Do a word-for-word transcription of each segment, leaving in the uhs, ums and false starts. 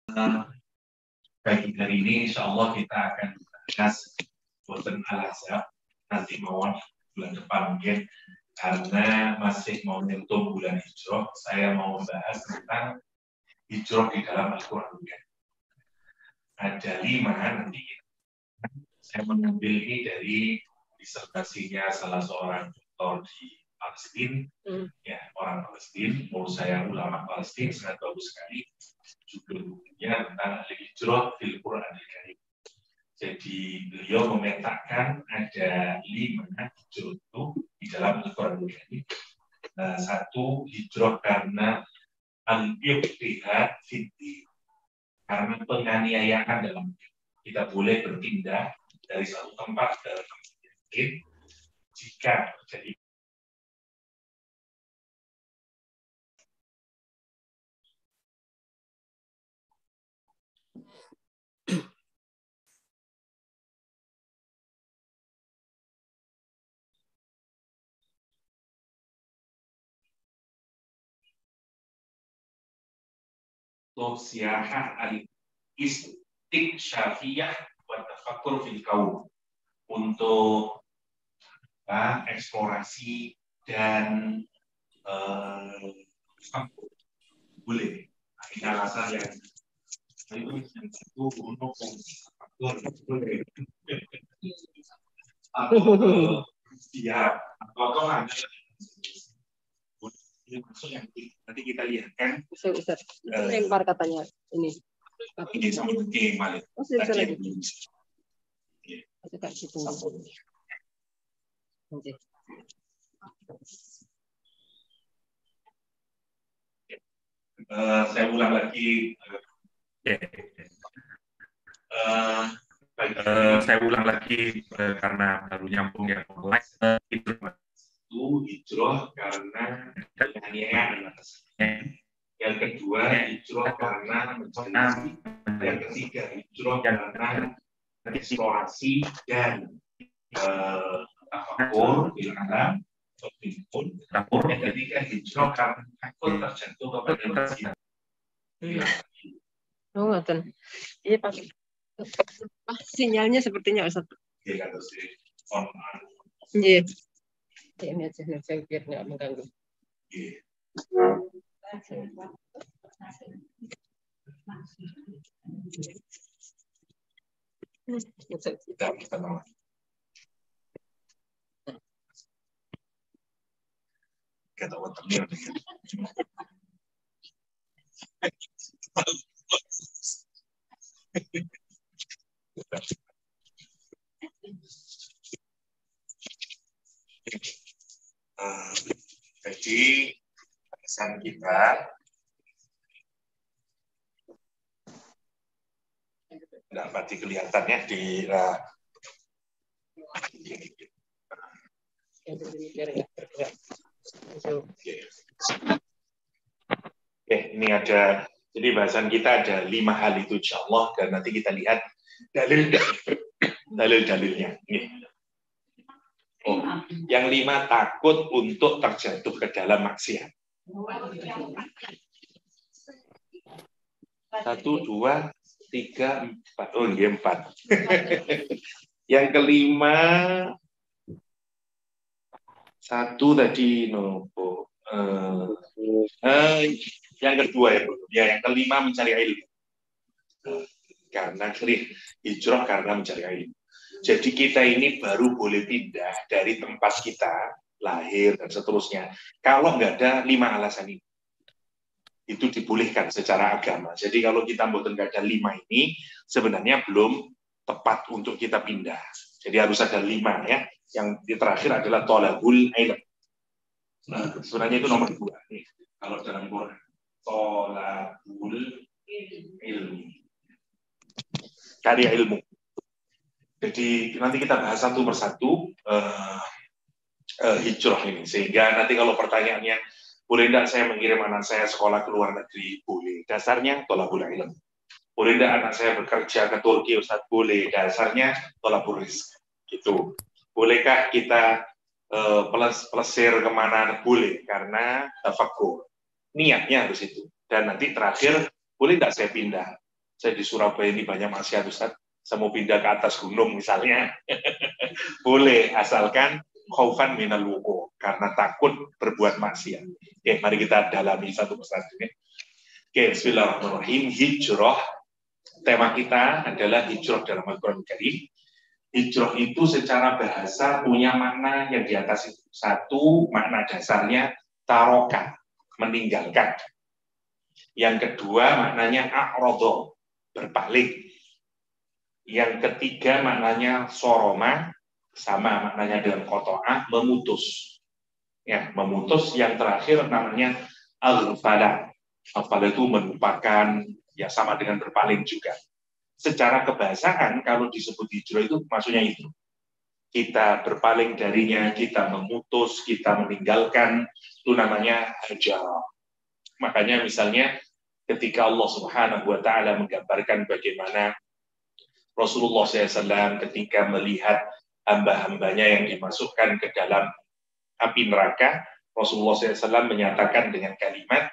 Pagi hari ini insya Allah kita akan bahas boten al-azab nanti mau bulan depan mungkin, karena masih mau menyentuh bulan hijrah. Saya mau membahas tentang hijrah di dalam Al-Quran. Ada lima nanti. Saya mengambil ini dari disertasinya salah seorang doktor di Palestina, hmm. ya orang Palestina. Menurut saya ulama Palestina sangat bagus sekali. Judulnya tentang hijrah fil Quran al-Karim. Jadi beliau memetakan ada lima hijrah itu di dalam Al-Quran al-Karim. Nah, satu hijrah karena al-ibtihad fid-din, karena penganiayaan dalam hidup. Kita boleh berpindah dari satu tempat ke tempat lain jika terjadi siyahah al-istiqsyafiyah wa tafakkur fil kaum, untuk apa, eksplorasi dan uh, boleh. Ini alasan yang itu yang satu untuk faktor boleh. Atau siap atau kemana? Ini masuk yang nanti kita lihat kan. Ustaz, Ustaz. Itu uh, lempar katanya ini. Ini sama oke, Malik. Oh, bisa lagi. Kayak gitu. Nanti. Uh, saya ulang lagi. Uh, uh, saya ulang lagi uh, karena baru nyambung yang online. Uh, itu hijrah karena penganiayaan. Yang kedua hijrah karena mencari. Yang ketiga hijrah karena eksplorasi dan tafakur di alam pun. Yang ketiga hijrah karena takut terjatuh kepada maksiat. Oh, ngoten. Iya, Pak. Ah, sinyalnya sepertinya Ustaz. Iya, kan sih. On. Iya. Ini aja nih, saya biar nggak mengganggu. Iya. Kita kita mau. Kita mau terlihat. Uh, jadi pesan kita dapat kelihatannya di uh, Oke, ini ada, jadi bahasan kita ada lima hal itu insya Allah, dan nanti kita lihat dalil dalil-dalilnya. Oh, yang lima takut untuk terjatuh ke dalam maksiat. Satu, dua, tiga, empat. Oh, iya, empat. Yang kelima, satu tadi nopo. Uh, uh, yang kedua ya, bro. Ya, yang kelima mencari ilmu. Uh, karena hijrah karena mencari ilmu. Jadi kita ini baru boleh pindah dari tempat kita lahir dan seterusnya kalau nggak ada lima alasan ini. Itu dibolehkan secara agama. Jadi kalau kita mboten nggak ada lima ini, sebenarnya belum tepat untuk kita pindah. Jadi harus ada lima ya. Yang terakhir adalah tolabul ilm. Nah, sebenarnya itu nomor dua nih. Kalau dalam Quran, tolabul ilmi. Cari ilmu. Jadi nanti kita bahas satu persatu uh, uh, hijrah ini. Sehingga nanti kalau pertanyaannya, boleh tidak saya mengirim anak saya sekolah ke luar negeri? Boleh. Dasarnya tolabul ilm. Boleh tidak anak saya bekerja ke Turki? Ustaz? Boleh. Dasarnya tolabul rizq. Gitu. Bolehkah kita uh, peles, pelesir kemana? Boleh. Karena tafakkur. Niatnya harus itu. Dan nanti terakhir, boleh tidak saya pindah? saya di Surabaya ini banyak maksiat Ustaz, saya mau pindah ke atas gunung misalnya. Boleh, asalkan khaufan minal wuqu', karena takut berbuat maksiat. Oke, mari kita dalami satu persatu ini. Oke, bismillahirrahmanirrahim. Hijrah, tema kita adalah hijrah dalam Al-Quran Karim. Hijrah itu secara bahasa punya makna yang di atas itu. Satu, makna dasarnya taroka, meninggalkan. Yang kedua, maknanya a'rodho, berpaling. Yang ketiga, maknanya soroma, sama maknanya dengan koto'ah, memutus. Ya, memutus. Yang terakhir namanya al-fala. Al-fala itu melupakan, ya sama dengan berpaling juga. Secara kebahasaan, kalau disebut hijrah itu maksudnya itu. Kita berpaling darinya, kita memutus, kita meninggalkan, itu namanya hajarah. Makanya misalnya ketika Allah Subhanahu wa Ta'ala menggambarkan bagaimana Rasulullah shallallahu alaihi wasallam ketika melihat hamba-hambanya yang dimasukkan ke dalam api neraka, Rasulullah shallallahu alaihi wasallam menyatakan dengan kalimat,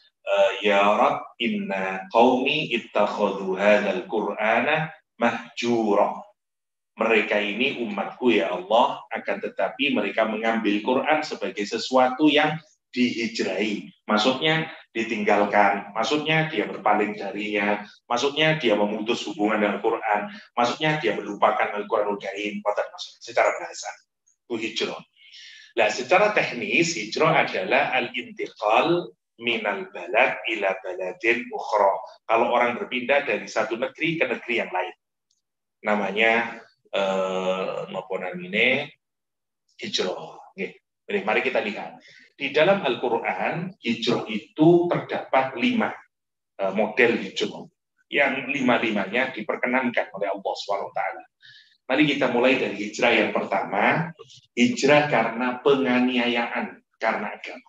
ya Rab, inna qaumi ittakhadhu hadzal Qur'ana mahjura. Mereka ini umatku ya Allah, akan tetapi mereka mengambil Quran sebagai sesuatu yang dihijrai. Maksudnya ditinggalkan, maksudnya dia berpaling darinya, maksudnya dia memutus hubungan dengan Quran, maksudnya dia melupakan Al-Quranul Karim, secara bahasa. Itu hijrah. Nah, secara teknis hijrah adalah al-intiqal minal balad ila baladin ukhra. Kalau orang berpindah dari satu negeri ke negeri yang lain, namanya eh, maupun ini hijrah. Oke. Jadi, mari kita lihat di dalam Al-Quran hijrah itu terdapat lima eh, model hijrah yang lima-limanya diperkenankan oleh Allah subhanahu wa taala. Mari kita mulai dari hijrah yang pertama, hijrah karena penganiayaan karena agama.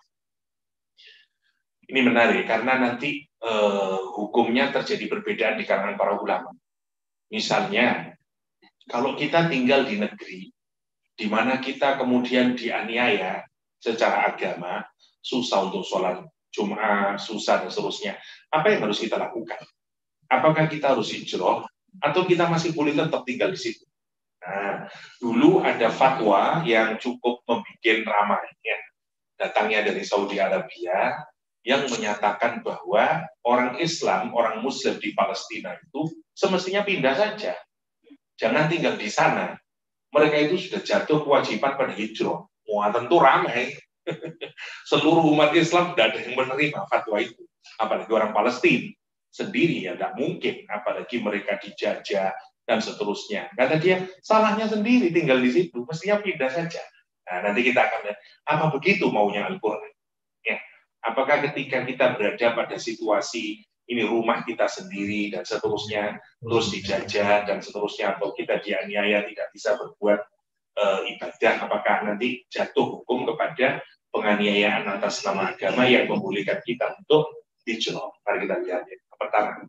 Ini menarik karena nanti eh, hukumnya terjadi perbedaan di kalangan para ulama. Misalnya, kalau kita tinggal di negeri di mana kita kemudian dianiaya secara agama, susah untuk sholat Jumat, susah dan seterusnya, apa yang harus kita lakukan? Apakah kita harus hijrah atau kita masih boleh tetap tinggal di situ? Nah, dulu ada fatwa yang cukup membuat ramai, ya. Datangnya dari Saudi Arabia, yang menyatakan bahwa orang Islam, orang Muslim di Palestina itu semestinya pindah saja. Jangan tinggal di sana. Mereka itu sudah jatuh kewajiban pada hijrah. Wah, tentu ramai. Seluruh umat Islam tidak ada yang menerima fatwa itu. Apalagi orang Palestina sendiri, ya tidak mungkin. Apalagi mereka dijajah dan seterusnya. Kata dia, salahnya sendiri tinggal di situ. Mestinya pindah saja. Nah, nanti kita akan lihat, apa begitu maunya Al-Quran? Ya. Apakah ketika kita berada pada situasi ini rumah kita sendiri dan seterusnya, terus dijajah dan seterusnya, atau kita dianiaya tidak bisa berbuat e, ibadah, apakah nanti jatuh hukum kepada penganiayaan atas nama agama yang membolehkan kita untuk hijrah? Mari kita lihat ya. Pertama,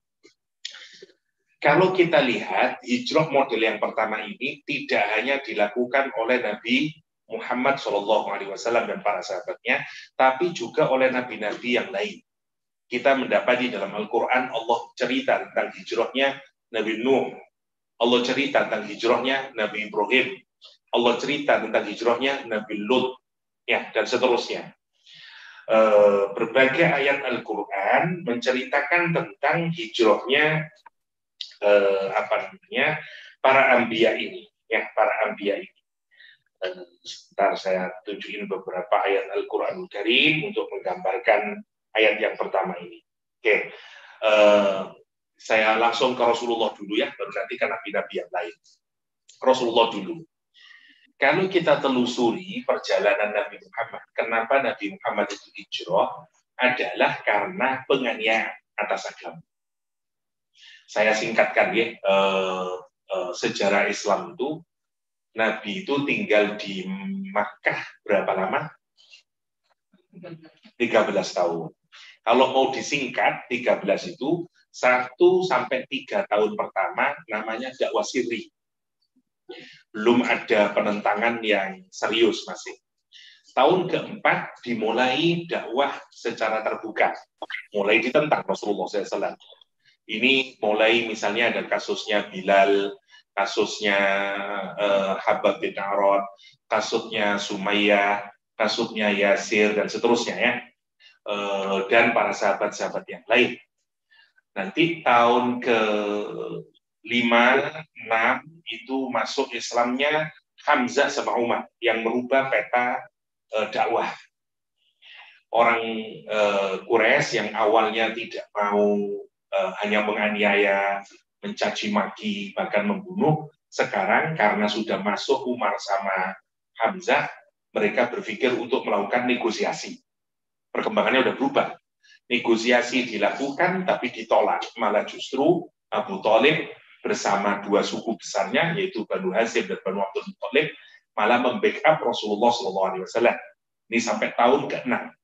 kalau kita lihat hijrah model yang pertama ini tidak hanya dilakukan oleh Nabi Muhammad shallallahu alaihi wasallam dan para sahabatnya, tapi juga oleh nabi-nabi yang lain. Kita mendapati dalam Al-Quran Allah cerita tentang hijrahnya Nabi Nuh, Allah cerita tentang hijrahnya Nabi Ibrahim, Allah cerita tentang hijrahnya Nabi Lut, ya, dan seterusnya. E, berbagai ayat Al-Quran menceritakan tentang hijrahnya e, apa namanya para anbiya ini, ya, para anbiya ini. Sebentar saya tunjukin beberapa ayat Al-Quranul Karim untuk menggambarkan ayat yang pertama ini. Oke, uh, saya langsung ke Rasulullah dulu ya, baru nanti ke nabi-nabi yang lain. Rasulullah dulu. Kalau kita telusuri perjalanan Nabi Muhammad, kenapa Nabi Muhammad itu hijrah, adalah karena penganiayaan atas agama. Saya singkatkan ya, uh, uh, sejarah Islam itu, Nabi itu tinggal di Makkah berapa lama? tiga belas tahun. Kalau mau disingkat, tiga belas itu satu sampai tiga tahun pertama namanya dakwah sirri. Belum ada penentangan yang serius masih. Tahun keempat dimulai dakwah secara terbuka. Mulai ditentang Rasulullah shallallahu alaihi wasallam. Ini mulai misalnya ada kasusnya Bilal, kasusnya uh, Habab bin Arad, kasusnya Sumayyah, kasusnya Yasir, dan seterusnya ya. Uh, dan para sahabat-sahabat yang lain. Nanti tahun ke lima, enam itu masuk Islamnya Hamzah sama Umar yang merubah peta uh, dakwah. Orang uh, Quraisy yang awalnya tidak mau uh, hanya menganiaya, mencaci maki, bahkan membunuh, sekarang karena sudah masuk Umar sama Hamzah, mereka berpikir untuk melakukan negosiasi. Perkembangannya udah berubah. Negosiasi dilakukan tapi ditolak. Malah justru Abu Thalib bersama dua suku besarnya, yaitu Banu Hashim dan Banu Abdul Muthalib, malah membackup Rasulullah shallallahu alaihi wasallam. Ini sampai tahun keenam.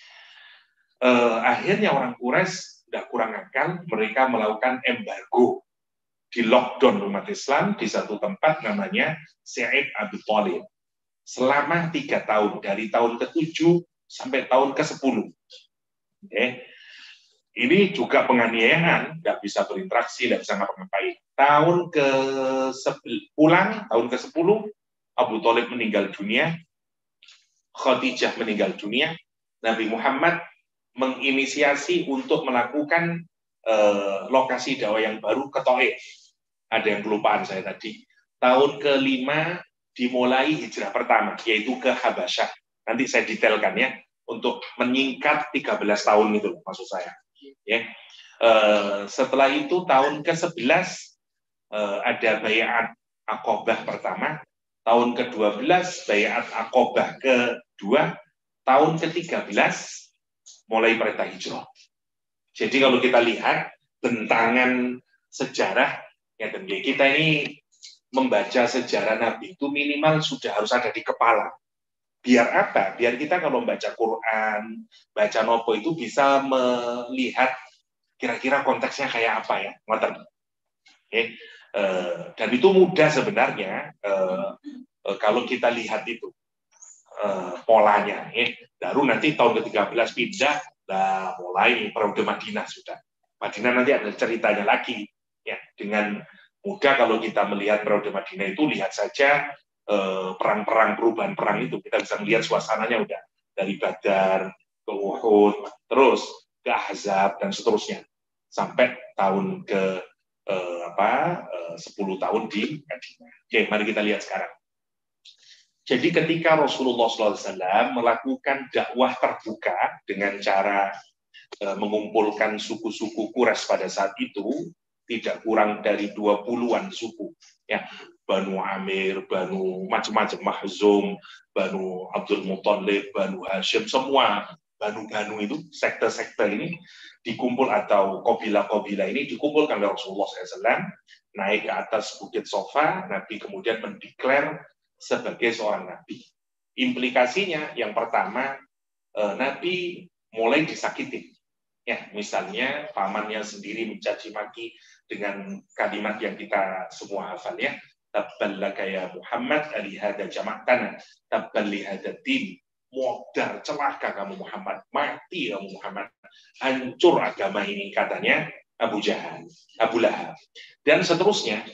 Uh, akhirnya orang Quraisy tidak kurang akal, mereka melakukan embargo, di lockdown umat Islam di satu tempat namanya Sa'id Abu Thalib selama tiga tahun, dari tahun ketujuh sampai tahun ke sepuluh. Okay. Ini juga penganiayaan, tidak bisa berinteraksi, tidak bisa ngapa-ngapain. Tahun ke pulang, tahun ke sepuluh, Abu Thalib meninggal dunia, Khadijah meninggal dunia, Nabi Muhammad menginisiasi untuk melakukan uh, lokasi dakwah yang baru ke Taif. Ada yang kelupaan saya tadi. Tahun kelima dimulai hijrah pertama, yaitu ke Habasyah. Nanti saya detailkan ya, untuk menyingkat tiga belas tahun itu maksud saya. Ya. Uh, setelah itu tahun ke sebelas uh, ada Bai'at Aqobah pertama, tahun ke dua belas Bai'at Aqobah kedua, tahun ke tiga belas mulai perintah hijrah. Jadi kalau kita lihat bentangan sejarah, ya kita ini membaca sejarah Nabi itu minimal sudah harus ada di kepala. Biar apa? Biar kita kalau membaca Quran, baca nopo itu bisa melihat kira-kira konteksnya kayak apa ya. Oke. Uh, dan itu mudah sebenarnya uh, uh, kalau kita lihat itu. Uh, polanya, ya. Baru nanti tahun ke tiga belas pindah, nah, mulai periode Madinah sudah. Madinah nanti ada ceritanya lagi, ya. Dengan mudah kalau kita melihat periode Madinah itu, lihat saja uh, perang-perang, perubahan perang itu, kita bisa melihat suasananya udah dari Badar ke Uhud, terus ke Ahzab dan seterusnya, sampai tahun ke uh, apa uh, sepuluh tahun di Madinah. Oke, mari kita lihat sekarang. Jadi ketika Rasulullah shallallahu alaihi wasallam melakukan dakwah terbuka dengan cara e, mengumpulkan suku-suku Quraisy pada saat itu, tidak kurang dari dua puluhan suku. Ya, Banu Amir, Banu macam-macam, Mahzum, Banu Abdul Muthalib, Banu Hashim, semua Banu-Banu itu, sekte-sekte ini dikumpul atau kabilah-kabilah ini dikumpulkan oleh Rasulullah shallallahu alaihi wasallam, naik ke atas Bukit Sofa, Nabi kemudian mendeklar sebagai seorang nabi. Implikasinya yang pertama, eh, Nabi mulai disakiti. Ya, misalnya pamannya sendiri mencaci maki dengan kalimat yang kita semua hafal ya. Tabballaka ya Muhammad alihada jama'tana, tabbal lihada din. Modar, celaka kamu Muhammad, mati kamu Muhammad, hancur agama ini, katanya Abu Jahal, Abu Lahab. Dan seterusnya,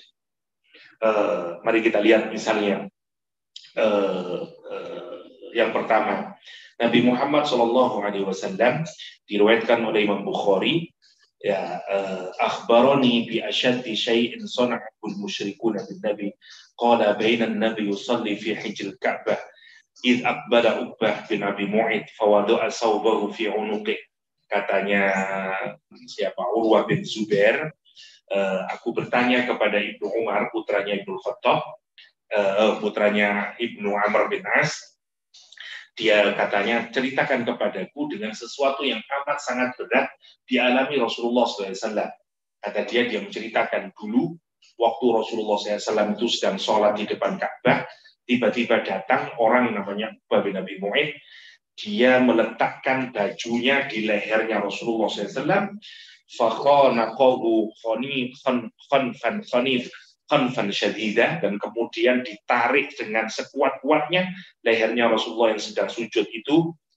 eh, mari kita lihat misalnya, Uh, uh, yang pertama, Nabi Muhammad shallallahu alaihi wasallam diriwayatkan oleh Imam Bukhari, ya, uh, akhbarani bi ashaddi syai'in sana'ahu al-musyrikun bin Nabi qala baina an-nabi yusalli fi hijr al-Ka'bah id aqbala Uqbah bin Abi Mu'id fawada'a sawbahu fi unuqih. Katanya siapa, Urwah bin Zubair, uh, aku bertanya kepada Ibnu Umar, putranya Ibnu Khattab, Uh, putranya Ibnu Amr bin As, dia katanya ceritakan kepadaku dengan sesuatu yang amat sangat berat dialami Rasulullah shallallahu alaihi wasallam. Kata dia, dia menceritakan dulu waktu Rasulullah shallallahu alaihi wasallam itu sedang sholat di depan Ka'bah, tiba-tiba datang orang namanya Uqbah bin Abi Mu'id, dia meletakkan bajunya di lehernya Rasulullah shallallahu alaihi wasallam, faqanaqahu khanfan khanif khanfan syadidah, dan kemudian ditarik dengan sekuat-kuatnya lehernya Rasulullah yang sedang sujud itu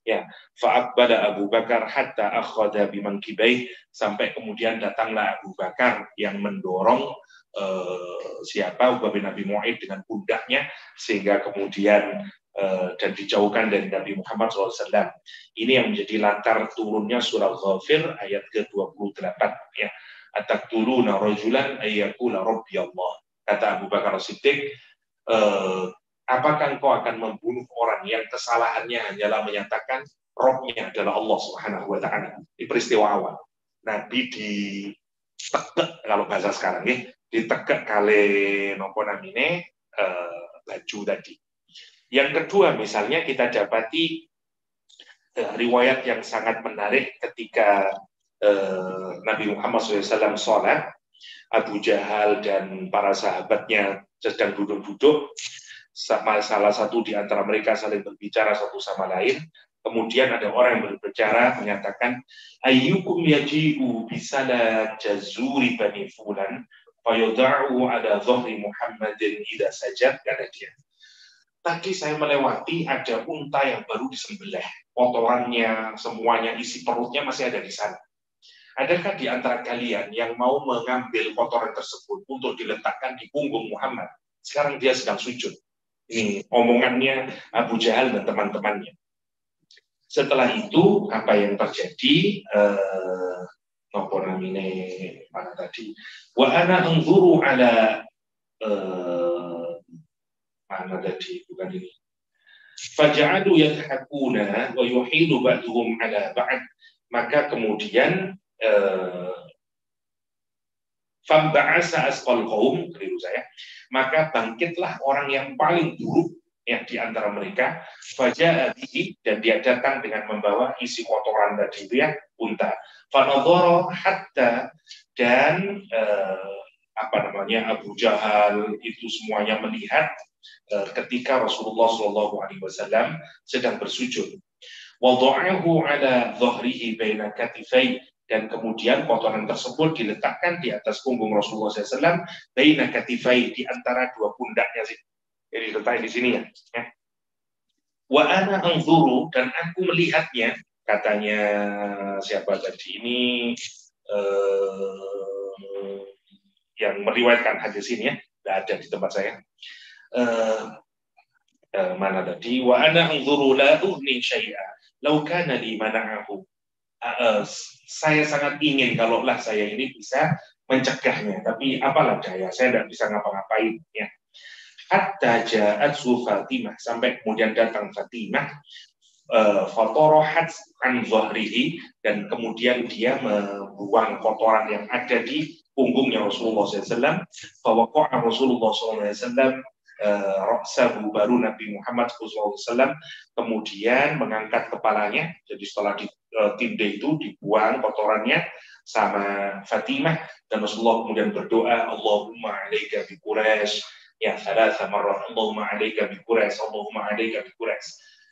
Ya, fa'aqbala Abu Bakar hatta akhadha bimankibai, sampai kemudian datanglah Abu Bakar yang mendorong uh, siapa Uqbah bin Abi Mu'aid dengan pundaknya, sehingga kemudian uh, dan dijauhkan dari Nabi Muhammad shallallahu alaihi wasallam. Ini yang menjadi latar turunnya surah Ghafir ayat ke dua puluh delapan, ya. Ataqtuluna rajulan ayyakula rabbi Allah. Kata Abu Bakar Siddiq, uh, apakah engkau akan membunuh orang yang kesalahannya hanyalah menyatakan Robnya adalah Allah Subhanahu wa Ta'ala? Ini peristiwa awal. Nabi ditegek, kalau bahasa sekarang ya, ditegek kali nopo namine eh, baju tadi. Yang kedua, misalnya kita dapati eh, riwayat yang sangat menarik ketika eh, Nabi Muhammad shallallahu alaihi wasallam sholat, Abu Jahal dan para sahabatnya sedang duduk-duduk, sama salah satu di antara mereka saling berbicara satu sama lain. Kemudian ada orang yang berbicara menyatakan, ayyukum yaji'u bisala jazuri bani fulan fayudha'u ala dhahri Muhammadin idza sajad, kata dia. Tadi saya melewati ada unta yang baru disembelih, kotorannya semuanya, isi perutnya masih ada di sana. Adakah di antara kalian yang mau mengambil kotoran tersebut untuk diletakkan di punggung Muhammad? Sekarang dia sedang sujud. Ini omongannya Abu Jahal dan teman-temannya. Setelah itu apa yang terjadi? Eh, apa namanya mana tadi? Wa ana anzuru ala eh, mana tadi? Bukan ini. Faja'adu yadhakuna wa yuhilu ba'duhum ala ba'd. Maka kemudian eh, Famba'asa asqal qaum, keliru saya, maka bangkitlah orang yang paling buruk yang di antara mereka, faja'a bihi, dan dia datang dengan membawa isi kotoran tadi itu ya, unta. Fanadhara hatta, dan eh, apa namanya Abu Jahal itu semuanya melihat eh, ketika Rasulullah shallallahu alaihi wasallam sedang bersujud. Wada'ahu ala dhahrihi baina katifai, dan kemudian kotoran tersebut diletakkan di atas punggung Rasulullah shallallahu alaihi wasallam, baina katifai, di antara dua pundaknya sih. Jadi letak di sini ya. Wa ana anzuru, dan aku melihatnya, katanya siapa tadi ini eh, yang meriwayatkan hadis ini ya, tidak ada di tempat saya. Eh, eh, mana tadi? Wa ana anzuru la ughni syai'a law kana li mana'ahu. Uh, saya sangat ingin kalaulah saya ini bisa mencegahnya, tapi apalah daya, saya tidak bisa ngapa-ngapain ya. Hatta ja'at Fatimah, sampai kemudian datang Fatimah, uh, fatorohat an zahrihi, dan kemudian dia membuang kotoran yang ada di punggungnya Rasulullah shallallahu alaihi wasallam. Fawaqa'a Rasulullah shallallahu alaihi wasallam ra'sahu, baru Nabi Muhammad shallallahu alaihi wasallam kemudian mengangkat kepalanya. Jadi setelah ditindih itu dibuang kotorannya sama Fatimah, dan Rasulullah kemudian berdoa, Allahumma alaika bi Quraisy, ya thalatha marrat, Allahumma alaika bi Quraisy, Allahumma alaika bi Quraisy.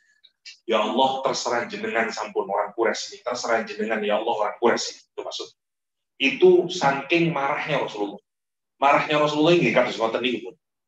Ya Allah, terserah jenengan sampun orang Quraisy ini, terserah jenengan ya Allah orang Quraisy. Itu maksud. Itu saking marahnya Rasulullah. Marahnya Rasulullah ini kados ngoten niku.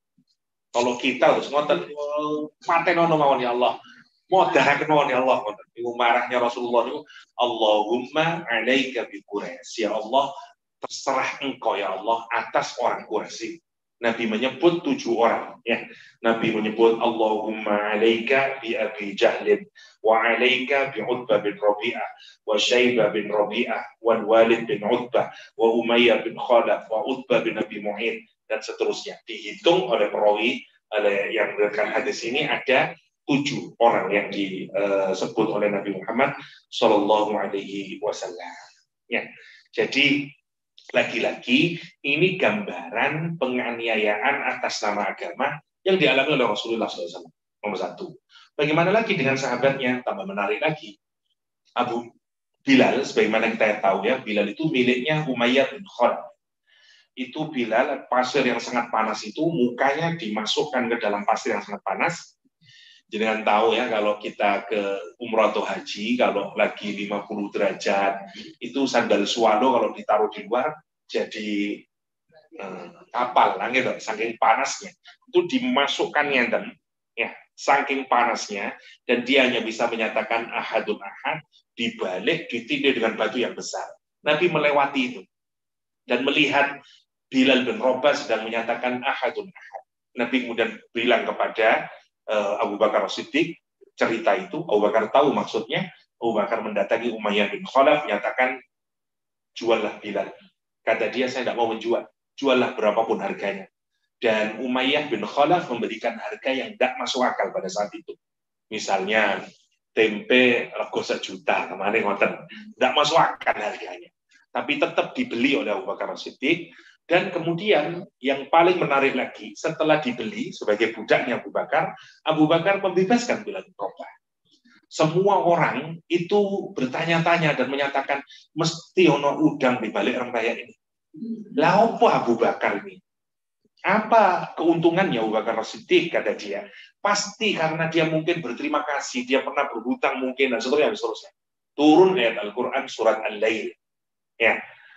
Kalau kita terus ngoten, patenono mawon ya Allah. Modhaken mawon ya Allah. Iku marahnya Rasulullah itu, Allahumma alaika bi Quraisy. Ya Allah, terserah engkau ya Allah atas orang Quraisy. Nabi menyebut tujuh orang ya. Nabi menyebut Allahumma alaika bi Abi Jahlin, wa alaika bi Utbah bin Rabi'ah, wa Syaibah bin Rabi'ah, wa Walid bin Utbah, wa Umayyah bin Khalaf, wa Utbah bin Abi Mu'aid, dan seterusnya. Dihitung oleh perawi oleh yang meriwayatkan hadis ini ada tujuh orang yang disebut oleh Nabi Muhammad Shallallahu Alaihi Wasallam. Ya, jadi lagi-lagi ini gambaran penganiayaan atas nama agama yang dialami oleh Rasulullah shallallahu alaihi wasallam. Nomor satu. Bagaimana lagi dengan sahabatnya? Tambah menarik lagi. Abu Bilal, sebagaimana kita tahu ya, Bilal itu miliknya Umayyah bin Khalaf. Itu Bilal, pasir yang sangat panas itu, mukanya dimasukkan ke dalam pasir yang sangat panas. Jangan tahu ya, kalau kita ke umrah atau haji, kalau lagi lima puluh derajat, itu sandal swallow kalau ditaruh di luar, jadi eh, kapal, gitu, saking panasnya. Itu dimasukkannya, dan ya, saking panasnya, dan dia hanya bisa menyatakan ahadun ahad, dibalik, ditindih dengan batu yang besar. Nabi melewati itu dan melihat Bilal bin Rabah sedang menyatakan ahadun ahad. Nabi kemudian bilang kepada uh, Abu Bakar Siddiq cerita itu. Abu Bakar tahu maksudnya. Abu Bakar mendatangi Umayyah bin Khalaf menyatakan, juallah Bilal. Kata dia, saya tidak mau menjual, juallah berapapun harganya. Dan Umayyah bin Khalaf memberikan harga yang tidak masuk akal pada saat itu. Misalnya tempe rego sejuta kemarin ngoten, tidak masuk akal harganya. Tapi tetap dibeli oleh Abu Bakar Siddiq. Dan kemudian yang paling menarik lagi, setelah dibeli sebagai budaknya Abu Bakar, Abu Bakar membebaskan Bilal bin Rabah. Semua orang itu bertanya-tanya dan menyatakan, mesti ono udang di balik rempeyek ini. Lah apa Abu Bakar ini? Apa keuntungannya Abu Bakar Siddiq, kata dia? Pasti karena dia mungkin berterima kasih, dia pernah berhutang mungkin, dan seterusnya. seterusnya. Turun ayat Al-Quran surat Al-Lail. Ya.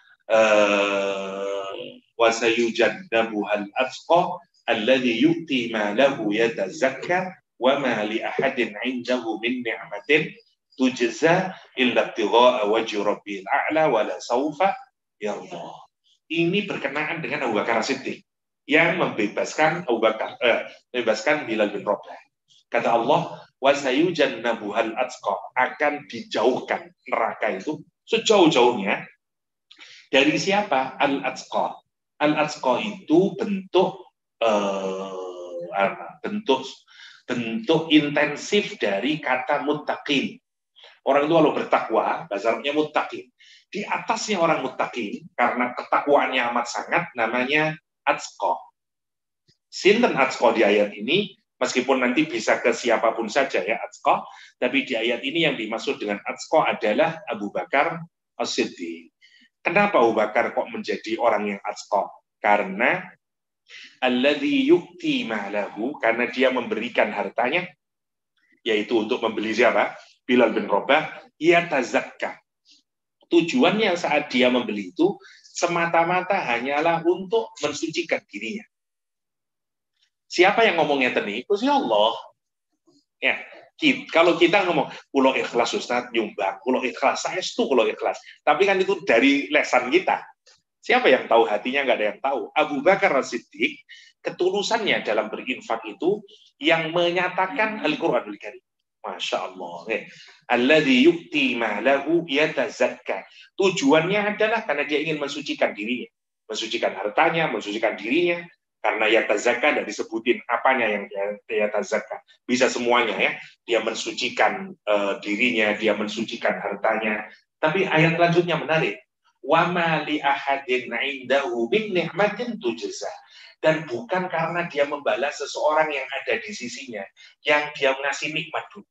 Wa sayujannabuhal atqa alladhi yu'ti ma lahu yatazakka wa ma li ahadin 'indahu min ni'matin tujza illa ibtigha'a wajhi rabbil a'la wa la sawfa yarda. Ini berkenaan dengan Abu Bakar Siddiq yang membebaskan Abu Bakar, eh, membebaskan Bilal bin Rabah. Kata Allah, wa sayujannabuhal atqa, akan dijauhkan neraka itu sejauh-jauhnya. Dari siapa? Al-Atqa. Al-Atqa itu bentuk eh, bentuk bentuk intensif dari kata muttaqin. Orang itu kalau bertakwa, bahasa Arabnya muttaqin. Di atasnya orang muttaqin, karena ketakwaannya amat sangat, namanya Atqa. Sinten Atqa di ayat ini, meskipun nanti bisa ke siapapun saja ya Atqa, tapi di ayat ini yang dimaksud dengan Atqa adalah Abu Bakar As-Siddiq. Kenapa Abu Bakar kok menjadi orang yang atqa? Karena alladzi yu'ti ma'lahu, karena dia memberikan hartanya, yaitu untuk membeli siapa? Bilal bin Rabah, ia tazakka. Tujuannya saat dia membeli itu semata-mata hanyalah untuk mensucikan dirinya. Siapa yang ngomongnya tadi? Gusti Allah. Ya. Kalau kita ngomong, kulo ikhlas Ustaz, nyumbang, kulo ikhlas, saya itu kulo ikhlas. Tapi kan itu dari lesan kita. Siapa yang tahu hatinya? Nggak ada yang tahu. Abu Bakar As-Siddiq, ketulusannya dalam berinfak itu, yang menyatakan Al-Quranul Karim. Masya Allah. Alladzi yu'ti ma'lahu yatazakka. Tujuannya adalah karena dia ingin mensucikan dirinya. Mensucikan hartanya, mensucikan dirinya. Karena yatazakka tidak disebutin apanya yang yatazakka. Bisa semuanya ya. Dia mensucikan uh, dirinya, dia mensucikan hartanya. Tapi ayat selanjutnya menarik. Wa ma li ahadin 'indahu min ni'matin tujza. Dan bukan karena dia membalas seseorang yang ada di sisinya, yang dia ngasih nikmat dulu.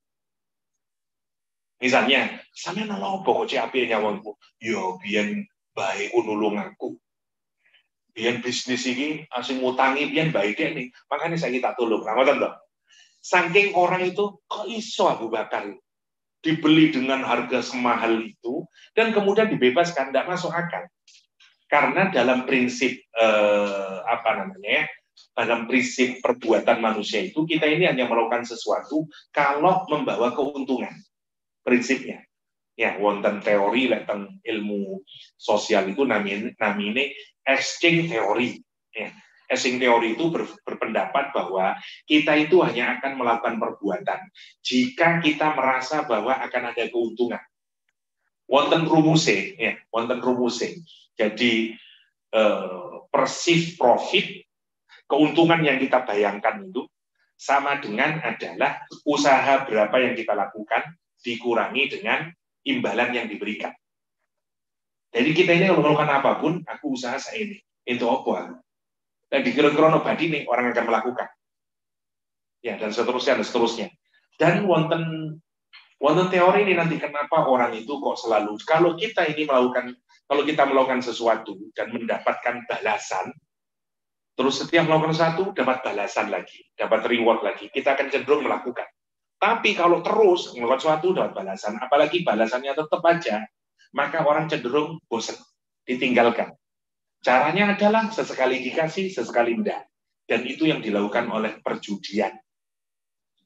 Misalnya, sampeyan nolak apa kok cek apike nyawangku? Yo biyen bae nulung aku. Biyen bisnis ini asing ngutangi biyen baik deh nih, makanya saya tak tolong. Nah, ngoten toh. Saking orang itu kok iso Abu Bakar dibeli dengan harga semahal itu dan kemudian dibebaskan, tidak masuk akal. Karena dalam prinsip eh, apa namanya? Dalam prinsip perbuatan manusia itu kita ini hanya melakukan sesuatu kalau membawa keuntungan. Prinsipnya. Ya, wonten teori tentang ilmu sosial itu namanya namanya exchange teori. Ya, exchange teori itu ber, berpendapat bahwa kita itu hanya akan melakukan perbuatan jika kita merasa bahwa akan ada keuntungan. Wonten rumuse, ya, wonten rumuse. Jadi eh, perceived profit, keuntungan yang kita bayangkan itu sama dengan adalah usaha berapa yang kita lakukan dikurangi dengan imbalan yang diberikan. Jadi kita ini kalau melakukan apapun, aku usaha saya ini, itu apa? Dan dikira-kira nobody nih orang akan melakukan. Ya, dan seterusnya, dan seterusnya. Dan wonten wonten teori ini nanti kenapa orang itu kok selalu, kalau kita ini melakukan, kalau kita melakukan sesuatu dan mendapatkan balasan, terus setiap melakukan sesuatu dapat balasan lagi, dapat reward lagi, kita akan cenderung melakukan. Tapi kalau terus melakukan sesuatu dapat balasan, apalagi balasannya tetap aja, maka orang cenderung bosan, ditinggalkan. Caranya adalah sesekali dikasih, sesekali enggak. Dan itu yang dilakukan oleh perjudian.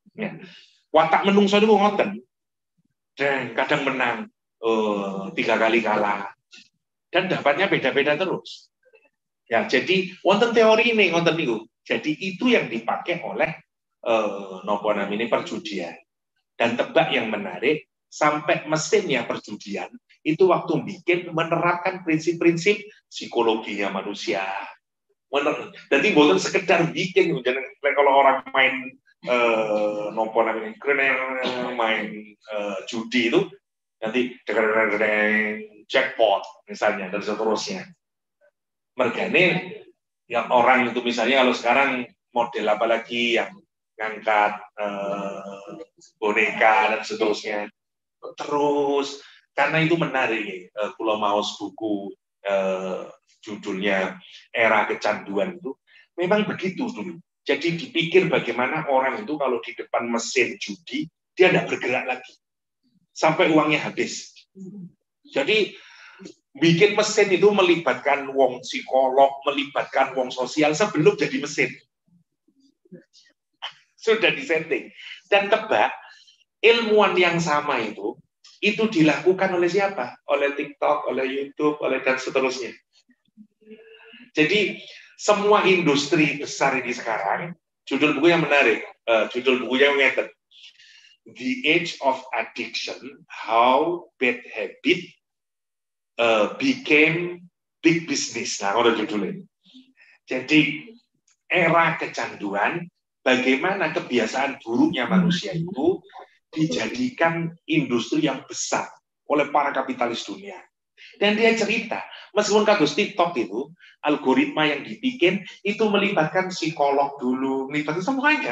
Ya. Watak menungso niku ngoten. Dan kadang menang, uh, tiga kali kalah. Dan dapatnya beda-beda terus. Ya, jadi wonten teori ini wonten niku. Jadi itu yang dipakai oleh uh, nopo namanya perjudian. Dan tebak yang menarik, sampai mesinnya perjudian itu waktu bikin menerapkan prinsip-prinsip psikologinya manusia. Mener jadi bukan sekedar bikin, jadi kalau orang main eh, nopo namanya main eh, judi itu nanti jackpot misalnya dan seterusnya. Mergane yang orang itu misalnya kalau sekarang model apalagi yang ngangkat eh, boneka dan seterusnya terus karena itu menarik eh, Pulau Maus buku eh, judulnya Era Kecanduan itu memang begitu dulu. Jadi dipikir bagaimana orang itu kalau di depan mesin judi dia tidak bergerak lagi sampai uangnya habis. Jadi bikin mesin itu melibatkan wong psikolog, melibatkan wong sosial sebelum jadi mesin. Sudah disetting. Dan tebak, ilmuwan yang sama itu, itu dilakukan oleh siapa? Oleh TikTok, oleh YouTube, oleh dan seterusnya. Jadi, semua industri besar ini sekarang, judul buku yang menarik, uh, judul bukunya ngeten. The Age of Addiction, How Bad Habit uh, Became Big Business. Nah, kalau judulnya. Jadi, era kecanduan, bagaimana kebiasaan buruknya manusia itu dijadikan industri yang besar oleh para kapitalis dunia. Dan dia cerita, meskipun kados TikTok itu, algoritma yang dibikin itu melibatkan psikolog dulu, melibatkan semuanya.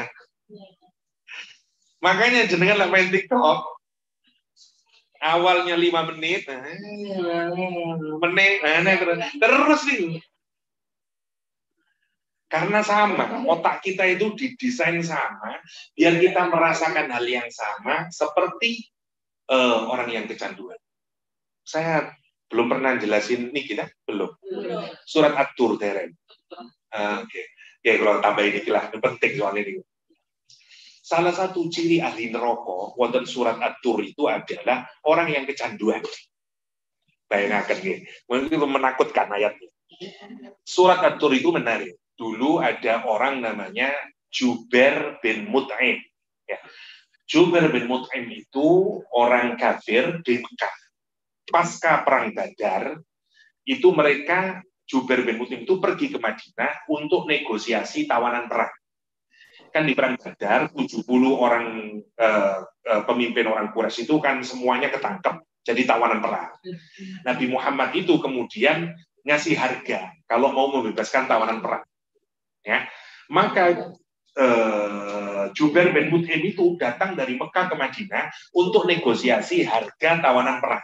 Makanya jenengan lah main TikTok, awalnya lima menit, menit, terus nih. Karena sama, otak kita itu didesain sama, biar kita merasakan hal yang sama seperti uh, orang yang kecanduan. Saya belum pernah jelasin nih kita belum. Surat At-Tur Teren. Uh, Oke, okay. okay, kalau tambah ini lah, penting soal ini. Salah satu ciri ahli neraka wonten surat At-Tur itu adalah orang yang kecanduan. Bayangkan nih, mungkin menakutkan ayatnya. Surat At-Tur itu menarik. Dulu ada orang namanya Jubair bin Mut'im. Ya. Jubair bin Mut'im itu orang kafir di Mekah. Pasca perang Badar, itu mereka, Jubair bin Mut'im itu pergi ke Madinah untuk negosiasi tawanan perang. Kan di perang Badar, tujuh puluh orang eh, eh, pemimpin orang Quraisy itu kan semuanya ketangkep, jadi tawanan perang. Nabi Muhammad itu kemudian ngasih harga kalau mau membebaskan tawanan perang. Ya, maka eh, Jubair bin Mut'im itu datang dari Mekah ke Madinah untuk negosiasi harga tawanan perang.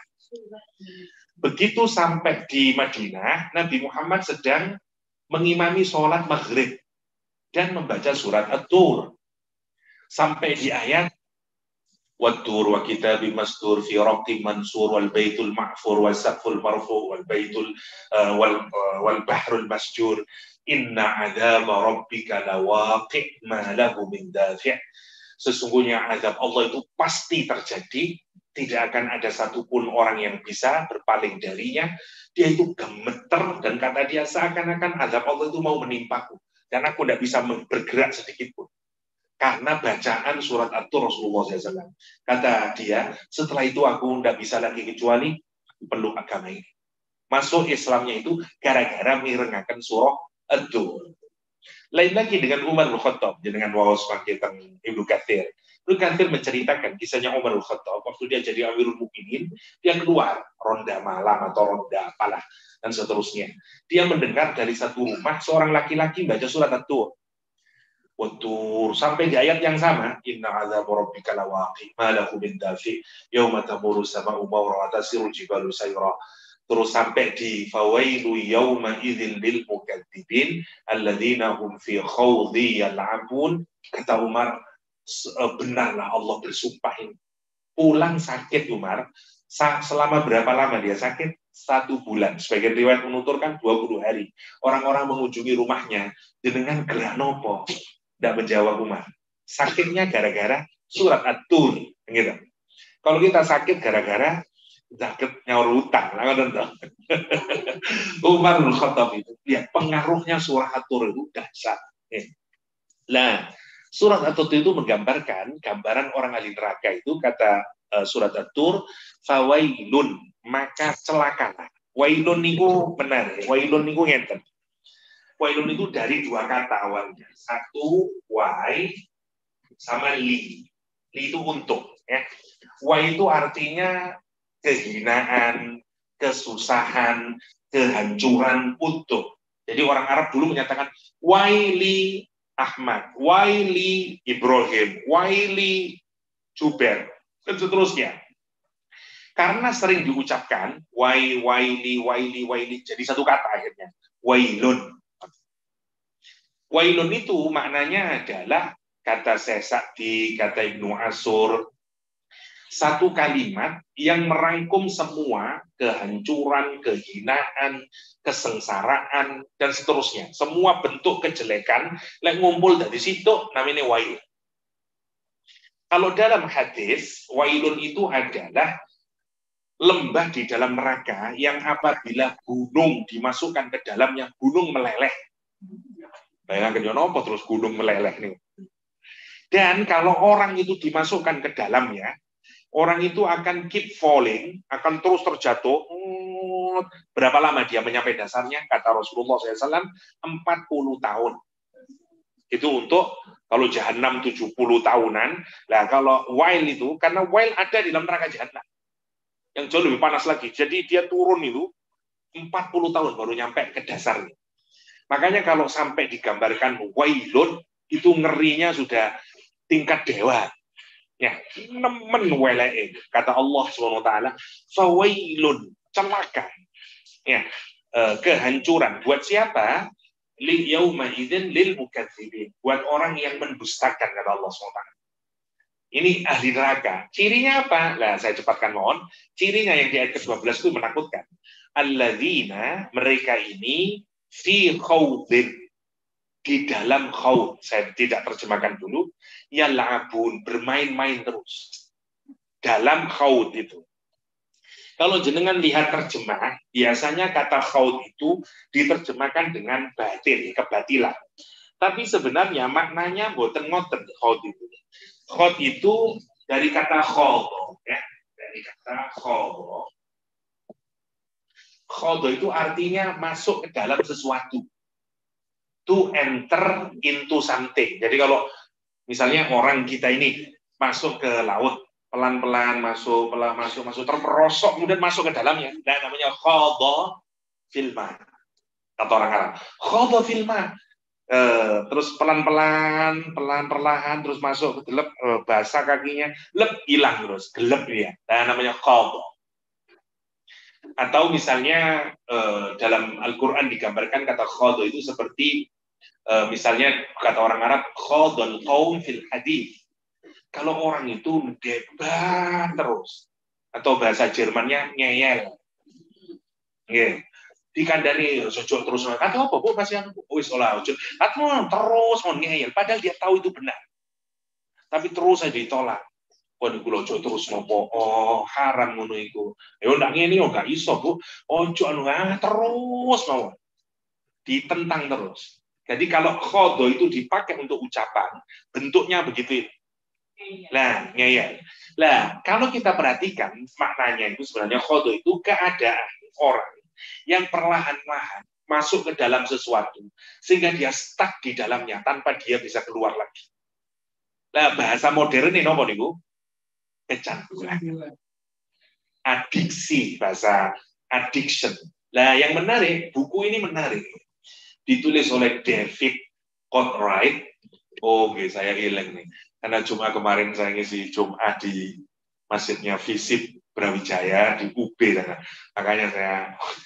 Begitu sampai di Madinah, Nabi Muhammad sedang mengimami sholat maghrib dan membaca surat At-Tur. Sampai di ayat Wat-tur wa kitabim mastur fi raqim mansur wal baitul ma'fur wal saqful marfu wal baitul uh, wal uh, wal bahrul masjur inna adzaba rabbika lawaqi' ma lahu min dafi'. Sesungguhnya azab Allah itu pasti terjadi, tidak akan ada satupun orang yang bisa berpaling darinya. Dia itu gemeter dan kata dia seakan-akan azab Allah itu mau menimpaku dan aku tidak bisa bergerak sedikit pun. Karena bacaan surat At-Tur Rasulullah shallallahu alaihi wasallam. Kata dia, setelah itu aku tidak bisa lagi kecuali peluk agama ini. Masuk Islamnya itu gara-gara mirengaken surah At-Tur. Lain lagi dengan Umar bin Khattab, dengan wawas tentang Ibnu Katsir. Ibnu Katsir menceritakan kisahnya Umar bin Khattab waktu dia jadi Amirul Mukminin, dia keluar ronda malam atau ronda apalah dan seterusnya. Dia mendengar dari satu rumah seorang laki-laki baca surat At-Tur. Watur sampai di ayat yang sama, inna adzab rabbika lawaqi ma lahu min dafi yauma tamuru sama'u mawra wa tasirul jibalu sayra. Terus sampai di fawailu yauma idzil lil mukadzibin alladzina hum fi khawdhi yal'abun. Kata Umar, benarlah Allah bersumpah ini. Pulang sakit Umar, selama berapa lama dia sakit? Satu bulan. Sebagian riwayat menuturkan dua puluh hari. Orang-orang mengunjungi rumahnya dengan gerak nopo. Tidak menjawab Umar. sakitnya gara-gara surat At-Tur, gitu. Kalau kita sakit gara-gara sakit nyaur utang, lah tentu. Umar bin Khattab itu, ya pengaruhnya surat At-Tur itu dahsyat. Nah, surat At-Tur itu menggambarkan gambaran orang ahli neraka itu, kata uh, surat At-Tur, fawailun, maka celakalah. Wailun niku benar, wailun niku ngenten. Wailun itu dari dua kata awalnya. Satu, wai, sama li. Li itu untuk. Ya. Wai itu artinya kehinaan, kesusahan, kehancuran, untuk. Jadi orang Arab dulu menyatakan, waili Ahmad, waili Ibrahim, waili Jubair, dan seterusnya. Karena sering diucapkan, wai, waili, waili, waili, jadi satu kata akhirnya. Wailun. Wailun itu maknanya adalah, kata Syekh Sa'di, kata Ibnu Ashur, satu kalimat yang merangkum semua kehancuran, kehinaan, kesengsaraan, dan seterusnya. Semua bentuk kejelekan yang ngumpul dari situ namanya wail. Kalau dalam hadis, wailun itu adalah lembah di dalam neraka yang apabila gunung dimasukkan ke dalamnya, gunung meleleh. Bayangkan apa terus gunung meleleh nih. Dan kalau orang itu dimasukkan ke dalamnya, orang itu akan keep falling, akan terus terjatuh. Berapa lama dia menyampai dasarnya? Kata Rasulullah shallallahu alaihi wasallam, empat puluh tahun. Itu untuk kalau Jahannam tujuh puluh tahunan. Nah, kalau wail itu, karena wail ada di dalam neraka Jahannam yang jauh lebih panas lagi. Jadi dia turun itu empat puluh tahun baru nyampe ke dasarnya. Makanya kalau sampai digambarkan wailun, itu ngerinya sudah tingkat dewa. Ya, nemen wele'e. Kata Allah subhanahu wa taala, fawailun, celaka. Ya, eh, kehancuran. Buat siapa? Lil yauma idzin lil mukadzibin. Buat orang yang mendustakan, kata Allah subhanahu wa taala. Ini ahli neraka. Cirinya apa? Nah, saya cepatkan mohon. Cirinya yang di ayat ke dua belas itu menakutkan. Alladzina, mereka ini fi khawdin, di dalam khawd. Saya tidak terjemahkan dulu. Yal'abun, bermain-main terus. Dalam khawd itu. Kalau jenengan lihat terjemah, biasanya kata khawd itu diterjemahkan dengan batil, kebatilan. Tapi sebenarnya maknanya boten ngoten khawd itu. Khawd itu dari kata khodo, ya, dari kata khodo. Khodo itu artinya masuk ke dalam sesuatu. To enter into something. Jadi kalau misalnya orang kita ini masuk ke laut, pelan-pelan masuk, pelan masuk, masuk terperosok, kemudian masuk ke dalamnya. Dan namanya khodo filma. Kata orang Arab, khodo filma. Uh, terus pelan-pelan, pelan-perlahan, terus masuk ke gelap, uh, basah kakinya, lep hilang terus, gelap dia. Nah, namanya khodo. Atau misalnya uh, dalam Al-Quran digambarkan kata khodo itu seperti uh, misalnya kata orang Arab khodol qaum fil hadith. Kalau orang itu debat terus, atau bahasa Jermannya ngeyel. Yeah. Dikandani sojok terus atau apa bu masih aku wis olah ojo atau terus mau ngeyel padahal dia tahu itu benar tapi terus saja ditolak. Waduh kulo ojo terus nopo oh haram ngono iku yo ndak ngene yo gak iso bu ojo anu ah terus mau ditentang terus. Jadi kalau khodo itu dipakai untuk ucapan bentuknya begitu. Lah ngeyel. Lah kalau kita perhatikan maknanya itu sebenarnya khodo itu keadaan orang yang perlahan-lahan masuk ke dalam sesuatu sehingga dia stuck di dalamnya tanpa dia bisa keluar lagi. Nah, bahasa modern ini apa niku? Kecanduan. Adiksi, bahasa addiction. Nah, yang menarik, buku ini menarik. Ditulis oleh David Courtwright. Oh, okay, saya hilang nih. Karena Jumat kemarin saya ngisi Jumat di masjidnya Visip Brawijaya di U B, makanya saya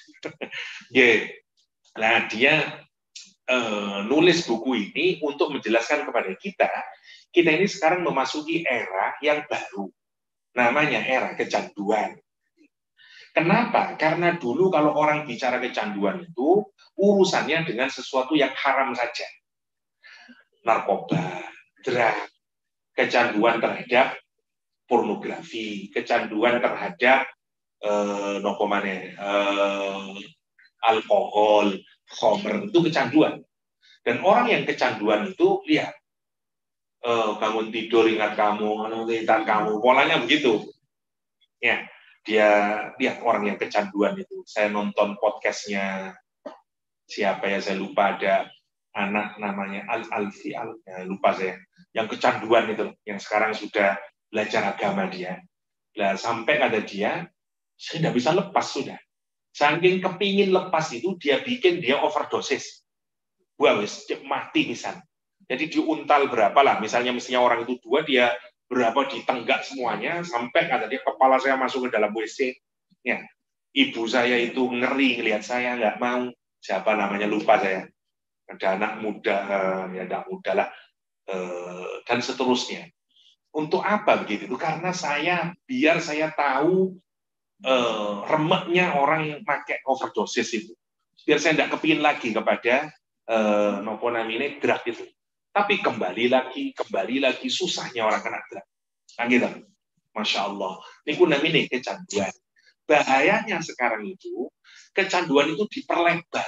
yeah. Nah dia uh, nulis buku ini untuk menjelaskan kepada kita kita ini sekarang memasuki era yang baru namanya era kecanduan. Kenapa? Karena dulu kalau orang bicara kecanduan itu urusannya dengan sesuatu yang haram saja, narkoba, drug, kecanduan terhadap pornografi, kecanduan terhadap eh, nopo maneh, eh, alkohol, khamr, itu kecanduan. Dan orang yang kecanduan itu, lihat, eh, bangun tidur ingat kamu, ingat kamu, polanya begitu. Ya, dia lihat orang yang kecanduan itu. Saya nonton podcastnya siapa ya, saya lupa, ada anak namanya Al Alfi Al, ya, lupa saya, yang kecanduan itu, yang sekarang sudah belajar agama dia. Nah, sampai ada dia, saya tidak bisa lepas sudah. Saking kepingin lepas itu, dia bikin dia overdosis. Wah, wis mati misal. Jadi diuntal berapa lah, misalnya mestinya orang itu dua, dia berapa ditenggak semuanya, sampai kata dia kepala saya masuk ke dalam W C. Ya, ibu saya itu ngeri ngelihat saya, nggak mau, siapa namanya lupa saya. Ada anak muda, ya anak muda lah, dan seterusnya. Untuk apa begitu? Karena saya, biar saya tahu eh, remeknya orang yang pakai overdosis itu. Biar saya tidak kepingin lagi kepada eh, nopo namanya drug itu. Tapi kembali lagi, kembali lagi susahnya orang kena drug. Nah, gitu. Masya Allah. Ini namanya kecanduan. Bahayanya sekarang itu, kecanduan itu diperlebar.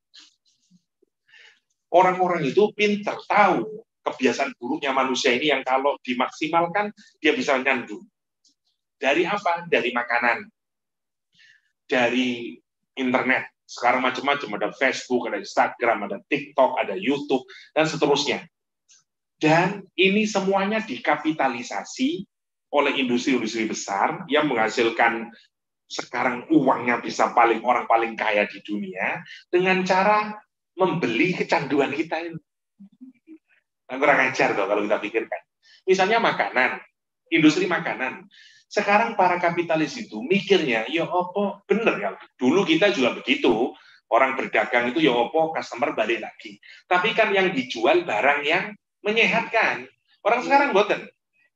Orang-orang itu pintar tahu kebiasaan buruknya manusia ini yang kalau dimaksimalkan dia bisa nyandu. Dari apa? Dari makanan, dari internet. Sekarang macam-macam, ada Facebook, ada Instagram, ada TikTok, ada YouTube, dan seterusnya. Dan ini semuanya dikapitalisasi oleh industri-industri besar yang menghasilkan sekarang uangnya bisa paling orang paling kaya di dunia dengan cara membeli kecanduan kita ini. Nah, kurang ajar tuh kalau kita pikirkan. Misalnya makanan, industri makanan. Sekarang para kapitalis itu mikirnya, ya opo, bener ya. Dulu kita juga begitu. Orang berdagang itu ya opo, customer balik lagi. Tapi kan yang dijual barang yang menyehatkan. Orang sekarang boten.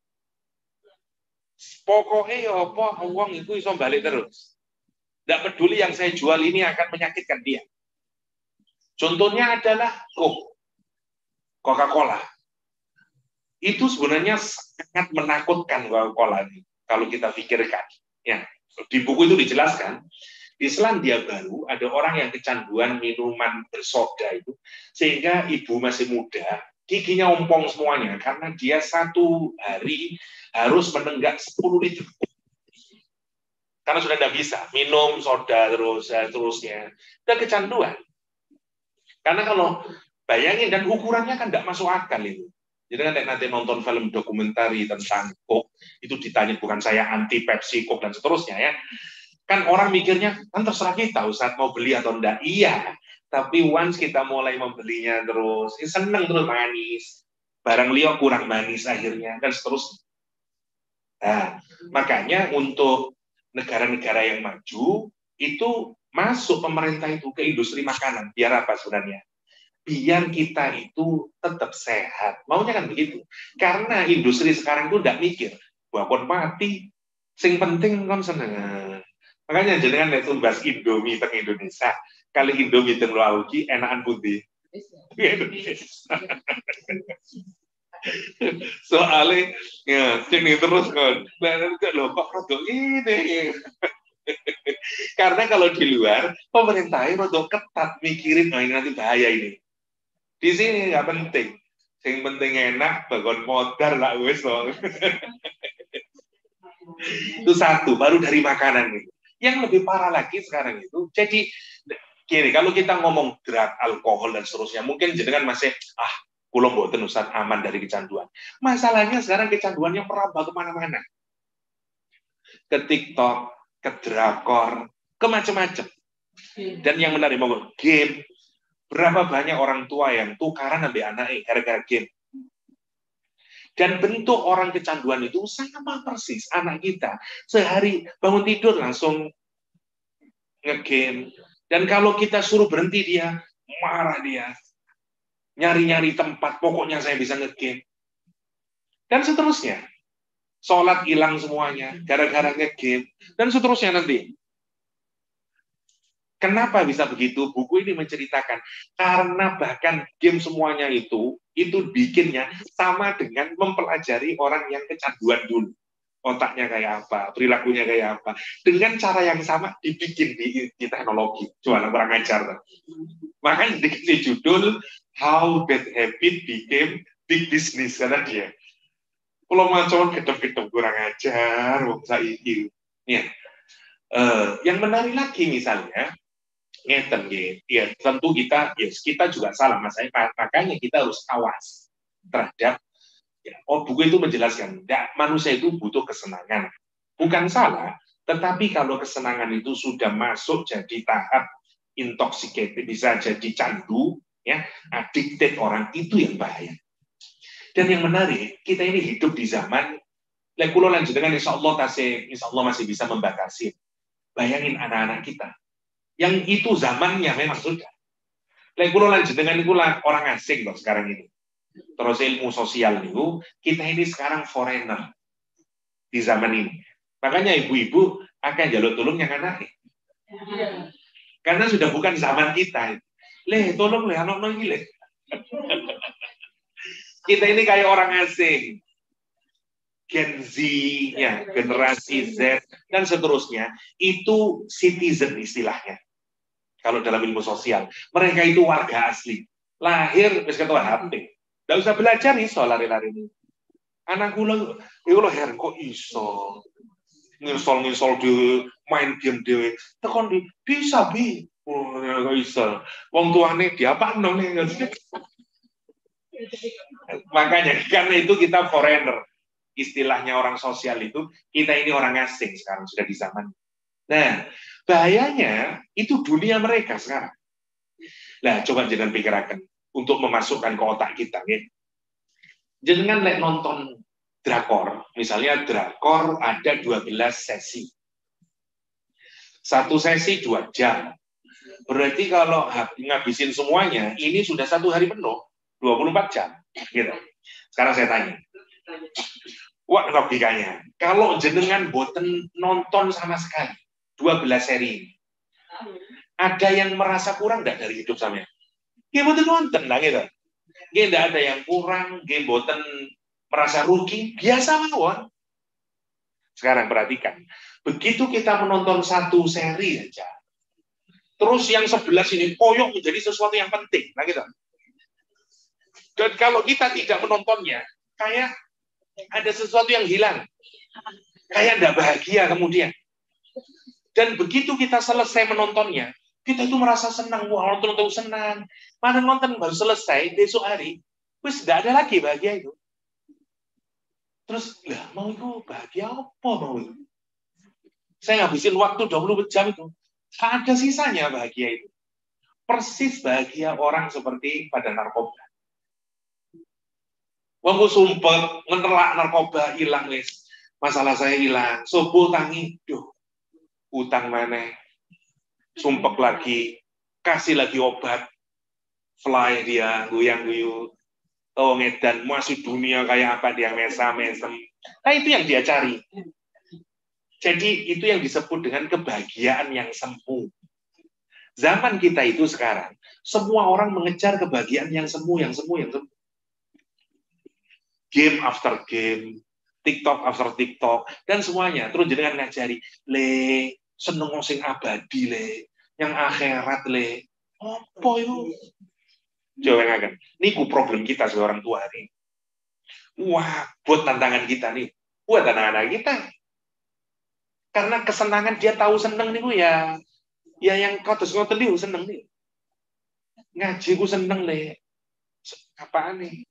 Pokoknya ya opo, uang itu iso balik terus. Tidak peduli yang saya jual ini akan menyakitkan dia. Contohnya adalah Coke. Coca-Cola. Itu sebenarnya sangat menakutkan Coca-Cola ini, kalau kita pikirkan. Ya, di buku itu dijelaskan, di Selandia Baru ada orang yang kecanduan minuman bersoda itu, sehingga ibu masih muda, giginya ompong semuanya, karena dia satu hari harus menenggak sepuluh liter. Karena sudah tidak bisa, minum soda terus, terusnya. Dan kecanduan. Karena kalau bayangin, dan ukurannya kan tidak masuk akal itu. Jadi kan nanti nonton film dokumentari tentang Coke, itu ditanya, bukan saya anti Pepsi, Coke, dan seterusnya ya. Kan orang mikirnya, kan terserah kita, Ustaz mau beli atau enggak. Iya, tapi once kita mulai membelinya terus, ya seneng terus manis. Barang liok kurang manis akhirnya, dan seterusnya. Nah, makanya untuk negara-negara yang maju, itu masuk pemerintah itu ke industri makanan. Biar apa sebenarnya? Biar kita itu tetap sehat. Maunya kan begitu. Karena industri sekarang itu tidak mikir, walaupun mati, sing penting kan seneng. Makanya jenengan itu bahas Indomie teng Indonesia. Kali Indomie teng luar ugi enakan putih. Soalnya ya sini terus kan. Loh kok produk ini. Karena kalau di luar pemerintahnya produk ketat mikirin, oh ini nanti bahaya ini. Di sini nggak penting. Yang penting enak, bagon modal lah wes loh. Itu satu, baru dari makanan itu. Yang lebih parah lagi sekarang itu, jadi gini, kalau kita ngomong drug, alkohol dan seterusnya, mungkin jenengan masih ah, kulo mboten Ustaz aman dari kecanduan. Masalahnya sekarang kecanduannya merambah kemana-mana. Ke TikTok, ke drakor, ke macam-macam. Dan yang menarik mau game. Berapa banyak orang tua yang tukaran ambil anaknya gara-gara game. Dan bentuk orang kecanduan itu sama persis anak kita. Sehari bangun tidur langsung nge-game. Dan kalau kita suruh berhenti dia, marah dia. Nyari-nyari tempat, pokoknya saya bisa nge-game. Dan seterusnya. Sholat hilang semuanya, gara-gara nge-game. Dan seterusnya nanti. Kenapa bisa begitu? Buku ini menceritakan. Karena bahkan game semuanya itu, itu bikinnya sama dengan mempelajari orang yang kecanduan dulu. Otaknya kayak apa, perilakunya kayak apa. Dengan cara yang sama dibikin di, di teknologi. Cuma kurang ajar. Makanya dikasih judul How Bad Habit Became Big Business. Karena dia. Kalau macam gedung-gedung kurang ajar. Saiki. Ya. Uh, yang menarik lagi misalnya, ngeten ya, tentu kita, yes, kita juga salah, mas. Makanya kita harus awas terhadap. Ya, oh, buku itu menjelaskan, ya, manusia itu butuh kesenangan. Bukan salah, tetapi kalau kesenangan itu sudah masuk jadi tahap intoxicated, bisa jadi candu, ya, addicted orang, itu yang bahaya. Dan yang menarik, kita ini hidup di zaman, lekulo lanjut dengan insya Allah, tasih, insya Allah masih bisa membatasi. Bayangin anak-anak kita, yang itu zamannya memang sudah. Lekulo lanjut dengan itulah orang asing loh sekarang ini. Terus ilmu sosial itu, kita ini sekarang foreigner di zaman ini. Makanya ibu-ibu akan jalur tolong yang anaknya. Karena sudah bukan zaman kita. Leh, tolong leh, anak-anak ini leh. Kita ini kayak orang asing. Gen Z, ya, generasi Z, dan seterusnya. Itu citizen istilahnya. Kalau dalam ilmu sosial. Mereka itu warga asli. Lahir, terus kata H P. Nggak usah belajar iso lari-lari ini. Anak kula iku lho her kok iso. Nginsol-nginsol di main game dhewe. Tekon di bisa bi. Oh, kok iso. Wong tuane diapakno nih. Makanya karena itu kita foreigner. Istilahnya orang sosial itu, kita ini orang asing sekarang sudah di zaman. Nah, bahayanya itu dunia mereka sekarang. Nah, coba jangan pikirkan untuk memasukkan ke otak kita, ya. Jangan like nonton drakor, misalnya drakor ada dua belas sesi. Satu sesi dua jam. Berarti kalau ngabisin semuanya, ini sudah satu hari penuh, dua puluh empat jam. Gitu. Sekarang saya tanya. Wah, logikanya. Kalau jenengan boten nonton sama sekali, dua belas seri ini, ada yang merasa kurang nggak dari hidup sampean? Game boten nonton lah gitu. Game tidak ada yang kurang, game boten merasa rugi, biasa mawon. Sekarang perhatikan, begitu kita menonton satu seri aja, terus yang sebelas ini koyok menjadi sesuatu yang penting, nah gitu. Dan kalau kita tidak menontonnya, kayak ada sesuatu yang hilang, kayak tidak bahagia kemudian. Dan begitu kita selesai menontonnya, kita itu merasa senang, wah nonton nonton senang. Mana nonton baru selesai besok hari, wis nggak ada lagi bahagia itu. Terus, lah mau itu bahagia apa mau itu? Saya ngabisin waktu dua puluh jam itu, tak ada sisanya bahagia itu. Persis bahagia orang seperti pada narkoba. Wong sumpet ngenelak narkoba hilang wis, masalah saya hilang. Subuh tangi, duh, utang mana? Sumpek lagi, kasih lagi obat. Fly dia, guyang-guyu, oh ngedan, masuk dunia kayak apa dia mesam-mesem. Nah itu yang dia cari. Jadi itu yang disebut dengan kebahagiaan yang semu. Zaman kita itu sekarang, semua orang mengejar kebahagiaan yang semu, yang semu, yang semu. Game after game, TikTok after TikTok, dan semuanya. Terus jenengan ngajari, le, seneng sing abadi le, yang akhirat le. Apa itu? Coba ngakan. Ini problem kita sebagai orang tua nih. Wah, buat tantangan kita nih. Buat tantangan kita. Karena kesenangan dia tahu seneng nih ya. Ya yang kau terus ngoten nih seneng nih. Ngaji ku seneng le. Apaan nih?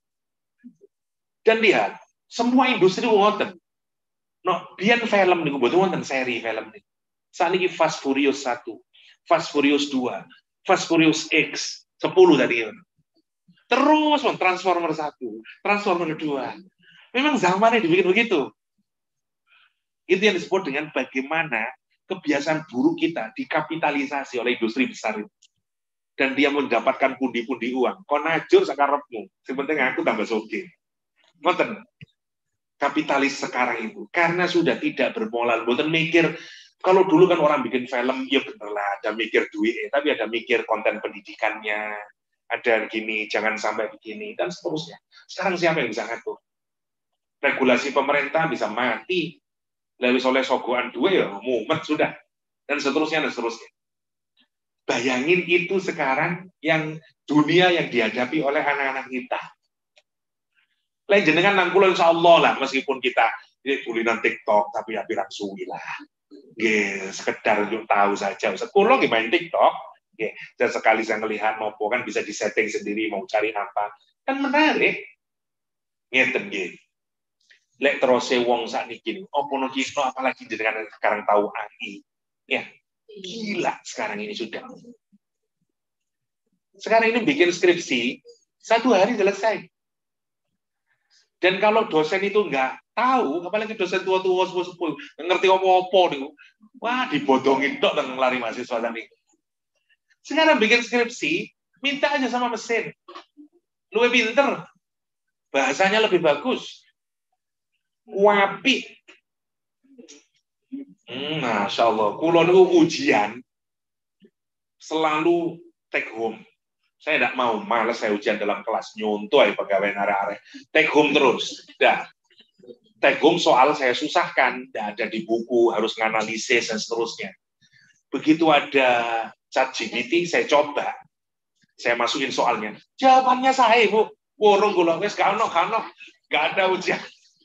Dan lihat, semua industri ngoten. No, biar film nih, buat ngoten seri film nih. Saat ini Fast Furious satu, Fast Furious dua, Fast Furious X, sepuluh tadi. Terus Transformer satu, Transformer dua. Memang zamannya dibikin begitu. Itu yang disebut dengan bagaimana kebiasaan buruk kita dikapitalisasi oleh industri besar itu. Dan dia mendapatkan pundi-pundi uang. Kau najur sakarepmu. Sebenarnya aku tambah soge. Ngoten. Kapitalis sekarang itu. Karena sudah tidak bermoral. Boten mikir. Kalau dulu kan orang bikin film, ya bener lah, ada mikir duit, tapi ada mikir konten pendidikannya, ada gini, jangan sampai begini, dan seterusnya. Sekarang siapa yang bisa ngatur? Regulasi pemerintah bisa mati, lewis oleh sogoan dua ya, mumet sudah, dan seterusnya, dan seterusnya. Bayangin itu sekarang yang dunia yang dihadapi oleh anak-anak kita. Lain jenengan nangkul insya Allah lah, meskipun kita ini tulisan TikTok, tapi ya pirang suwi lah. Nggih, sekedar untuk tahu saja. Kulo nggih main TikTok, nggih. Dan sekali saya melihat nopo kan bisa disetting sendiri mau cari apa. Kan menarik. Ngeten nggih. Lek terus wong sakniki, opo no kito apalagi jenengan sekarang tahu A I. Ya, gila sekarang ini sudah. Sekarang ini bikin skripsi, satu hari selesai. Dan kalau dosen itu nggak tahu, apalagi dosen tua-tua sepuh-sepuh, ngerti apa-apa nih, wah dibodongin dok dan lari mahasiswa tadi. Sekarang bikin skripsi, minta aja sama mesin, lebih pinter, bahasanya lebih bagus, wapi. Hmm, Masya Allah, kulon ujian selalu take home. Saya tidak mau, malas saya ujian dalam kelas, nyontoh ya pegawai arek-arek. Take home terus. Dah. Take home soal saya susahkan, tidak ada di buku, harus nganalisis dan seterusnya. Begitu ada ChatGPT, saya coba. Saya masukin soalnya. Jawabannya saya, Bu. Worong gula wes gak ono, gak ono. Gak ada ujian.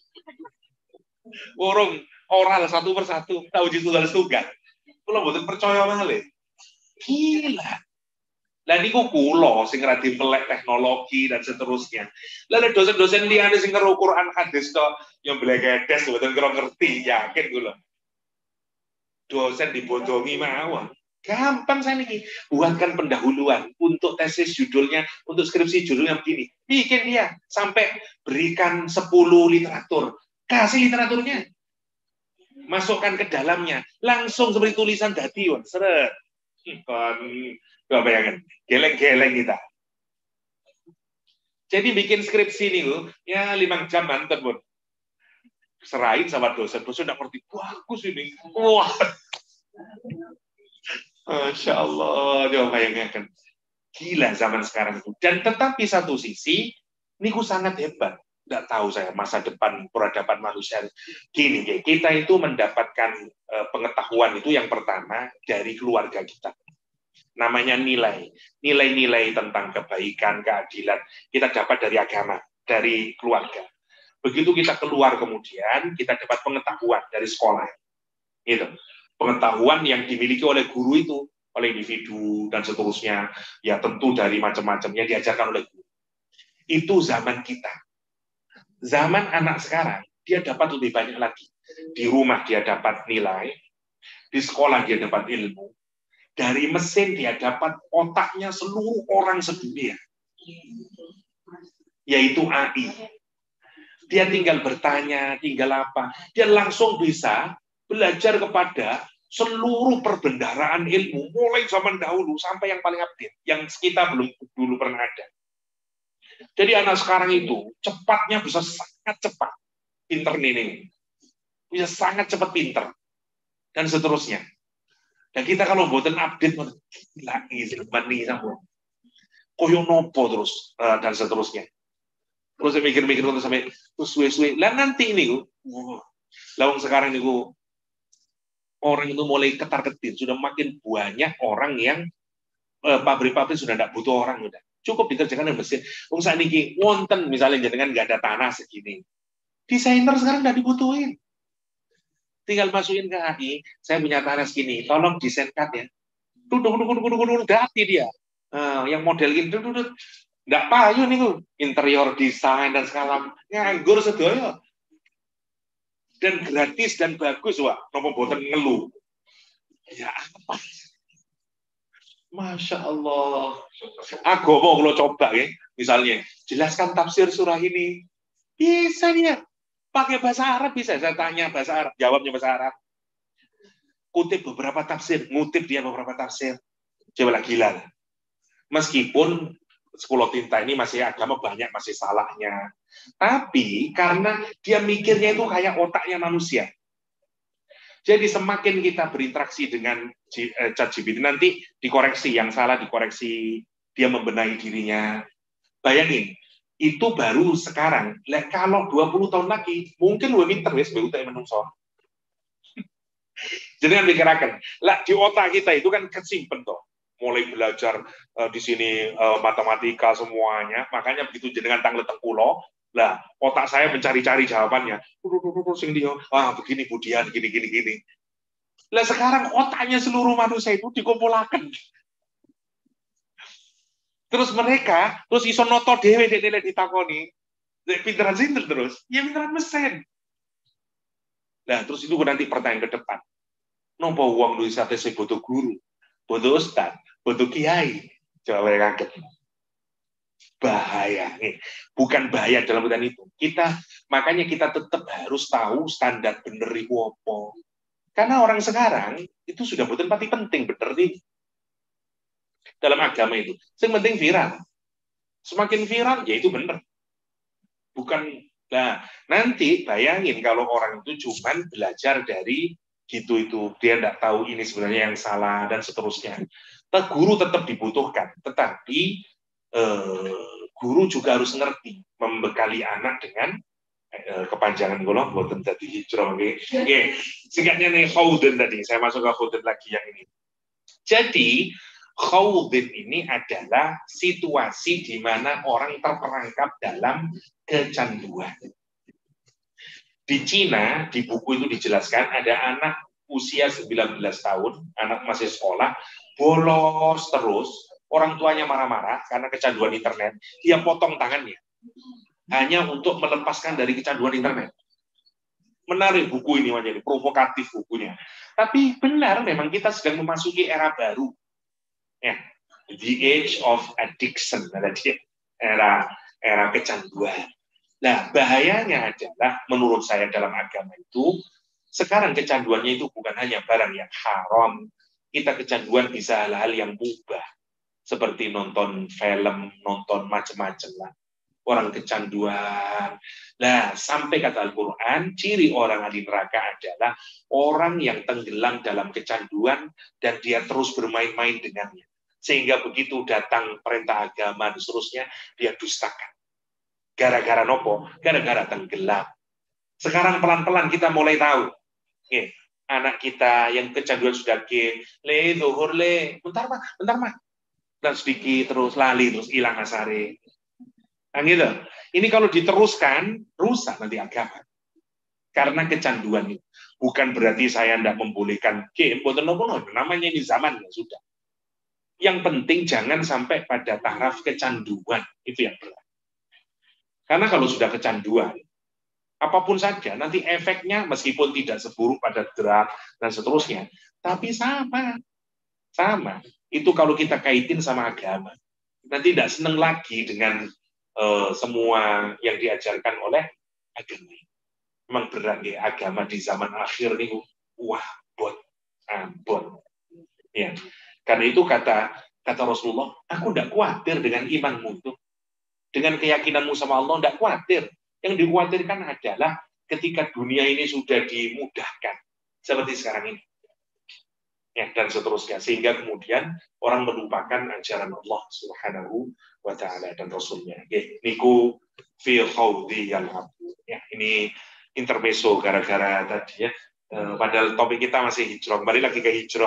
Worong oral satu persatu, tahu uji tunggal-tunggal. Kalau mboten percaya malih. Gila. Lah niku kula sing radi melek teknologi dan seterusnya. Lah dosen-dosen liyane sing ngero Quran hadis to yang blegedes mboten kira ngerti, yakin kula. Dosen dibodongi mawon. Gampang saya niki. Buatkan pendahuluan untuk tesis judulnya, untuk skripsi judulnya begini. Bikin dia sampai berikan sepuluh literatur. Kasih literaturnya. Masukkan ke dalamnya. Langsung seperti tulisan dadi, seret. Kon gak bayangin, geleng-geleng kita. Jadi bikin skripsi nih, ya lima jam mantep, Bun. Serahin sama dosen, dosen udah ngerti, bagus ini. Wah, Masya Allah, coba bayangkan. Gila zaman sekarang itu. Dan tetapi satu sisi, niku sangat hebat. Nggak tahu saya masa depan peradaban manusia. Gini, kita itu mendapatkan pengetahuan itu yang pertama dari keluarga kita. Namanya nilai, nilai-nilai tentang kebaikan, keadilan, kita dapat dari agama, dari keluarga. Begitu kita keluar kemudian, kita dapat pengetahuan dari sekolah. Gitu. Pengetahuan yang dimiliki oleh guru itu, oleh individu, dan seterusnya, ya tentu dari macam-macam yang diajarkan oleh guru. Itu zaman kita. Zaman anak sekarang, dia dapat lebih banyak lagi. Di rumah dia dapat nilai, di sekolah dia dapat ilmu, dari mesin dia dapat otaknya seluruh orang sedunia. Yaitu A I. Dia tinggal bertanya, tinggal apa. Dia langsung bisa belajar kepada seluruh perbendaharaan ilmu, mulai zaman dahulu sampai yang paling update, yang kita belum dulu pernah ada. Jadi anak sekarang itu cepatnya bisa sangat cepat. Pinter ini. Bisa sangat cepat pinter. Dan seterusnya. Dan kita kalau buatan update, gila, zaman ini sama. Koyo nopo terus, dan seterusnya. Terus saya mikir-mikir untuk sampai, terus suwe-suwe. Lah nanti ini, lawang sekarang ini, orang itu mulai ketar-ketir. Sudah makin banyak orang yang, pabrik-pabrik sudah tidak butuh orang. Sudah. Cukup dikerjakan dengan mesin. Wong saat ini, wonten misalnya jangan nggak ada tanah segini. Desainer sekarang tidak dibutuhin. Tinggal masukin ke A I, saya punya tanah segini, tolong desainkan ya. Duduk, duduk, duduk, duduk, duduk, dati dia. Nah, yang model gini, duduk, duduk. Nggak payu nih, interior desain dan segala nganggur sedoyo. Dan gratis dan bagus, wah. Nopo boten ngeluh. Ya apa? Masya Allah. Aku mau kalau coba ya, misalnya, jelaskan tafsir surah ini. Bisa dia. Pakai bahasa Arab bisa, saya tanya bahasa Arab, jawabnya bahasa Arab. Kutip beberapa tafsir, ngutip dia beberapa tafsir. Coba lagi gila. Meskipun sepuluh tinta ini masih agama banyak masih salahnya. Tapi karena dia mikirnya itu kayak otaknya manusia. Jadi semakin kita berinteraksi dengan ChatGPT, nanti dikoreksi, yang salah dikoreksi dia membenahi dirinya. Bayangin, itu baru sekarang. Lek kalau dua puluh tahun lagi, mungkin lu pinter wis B U T menungso. Jadi kan pikirakan, lah di otak kita itu kan kesimpen toh. Mulai belajar uh, di sini uh, matematika semuanya, makanya begitu jenengan tang leteng pulau, lah otak saya mencari-cari jawabannya. Sing dia, ah begini budian, gini gini gini. Lah sekarang otaknya seluruh manusia itu dikumpulkan. Terus mereka, terus iso noto dewe dek ditakoni, pinteran sinten terus, ya pinteran mesin. Nah terus itu nanti pertanyaan ke depan. Nopo uang duit sate se butuh guru, butuh ustad, butuh kiai. Coba mereka kaget. Bahaya, nih. Bukan bahaya dalam artian itu. Kita makanya kita tetap harus tahu standar bener itu apa. Karena orang sekarang itu sudah betul pati penting bener nih. Dalam agama itu, yang penting viral. Semakin viral, ya itu benar. Bukan, nah nanti bayangin kalau orang itu cuma belajar dari gitu itu, dia tidak tahu ini sebenarnya yang salah dan seterusnya. Nah, guru tetap dibutuhkan, tetapi eh, guru juga harus ngerti membekali anak dengan eh, kepanjangan golong buatan tadi hijrah. Oke, okay. Singkatnya nih Khawdin tadi, saya masuk ke Khawdin lagi yang ini. Jadi Khawdin ini adalah situasi di mana orang terperangkap dalam kecanduan. Di Cina, di buku itu dijelaskan, ada anak usia sembilan belas tahun, anak masih sekolah, bolos terus, orang tuanya marah-marah karena kecanduan internet, dia potong tangannya, hanya untuk melepaskan dari kecanduan internet. Menarik buku ini, menjadi provokatif bukunya. Tapi benar, memang kita sedang memasuki era baru. Ya, the age of addiction, era era kecanduan. Nah, bahayanya adalah menurut saya dalam agama itu sekarang kecanduannya itu bukan hanya barang yang haram, kita kecanduan bisa hal-hal yang mubah seperti nonton film, nonton macam-macam lah. Orang kecanduan. Nah, sampai kata Al-Quran, ciri orang ahli neraka adalah orang yang tenggelam dalam kecanduan dan dia terus bermain-main dengannya. Sehingga begitu datang perintah agama dan seterusnya, dia dustakan. Gara-gara nopo? Gara-gara tenggelam. Sekarang pelan-pelan kita mulai tahu. Oke, anak kita yang kecanduan sudah ke, le, zuhur, le, bentar mah, bentar mah. Dan sedikit terus lali, terus hilang asare. Nah gitu. Ini kalau diteruskan, rusak nanti agama. Karena kecanduan itu. Bukan berarti saya tidak membolehkan game, namanya ini zaman, ya sudah. Yang penting jangan sampai pada taraf kecanduan, itu yang berat. Karena kalau sudah kecanduan, apapun saja, nanti efeknya meskipun tidak seburuk pada drug dan seterusnya, tapi sama. Sama. Itu kalau kita kaitin sama agama. Nanti tidak senang lagi dengan uh, semua yang diajarkan oleh agama. Memang berat ya, agama di zaman akhir ini, wah, bot, ambon. Ya. Karena itu kata kata Rasulullah, aku tidak khawatir dengan imanmu itu. Dengan keyakinanmu sama Allah, tidak khawatir. Yang dikhawatirkan adalah ketika dunia ini sudah dimudahkan. Seperti sekarang ini. Ya, dan seterusnya. Sehingga kemudian orang melupakan ajaran Allah Subhanahu wa Ta'ala dan Rasulnya. Oke, niku fi khawdi yang abu. Ya, ini intermezzo gara-gara tadi ya. E, padahal topik kita masih hijrah. Kembali lagi ke hijrah.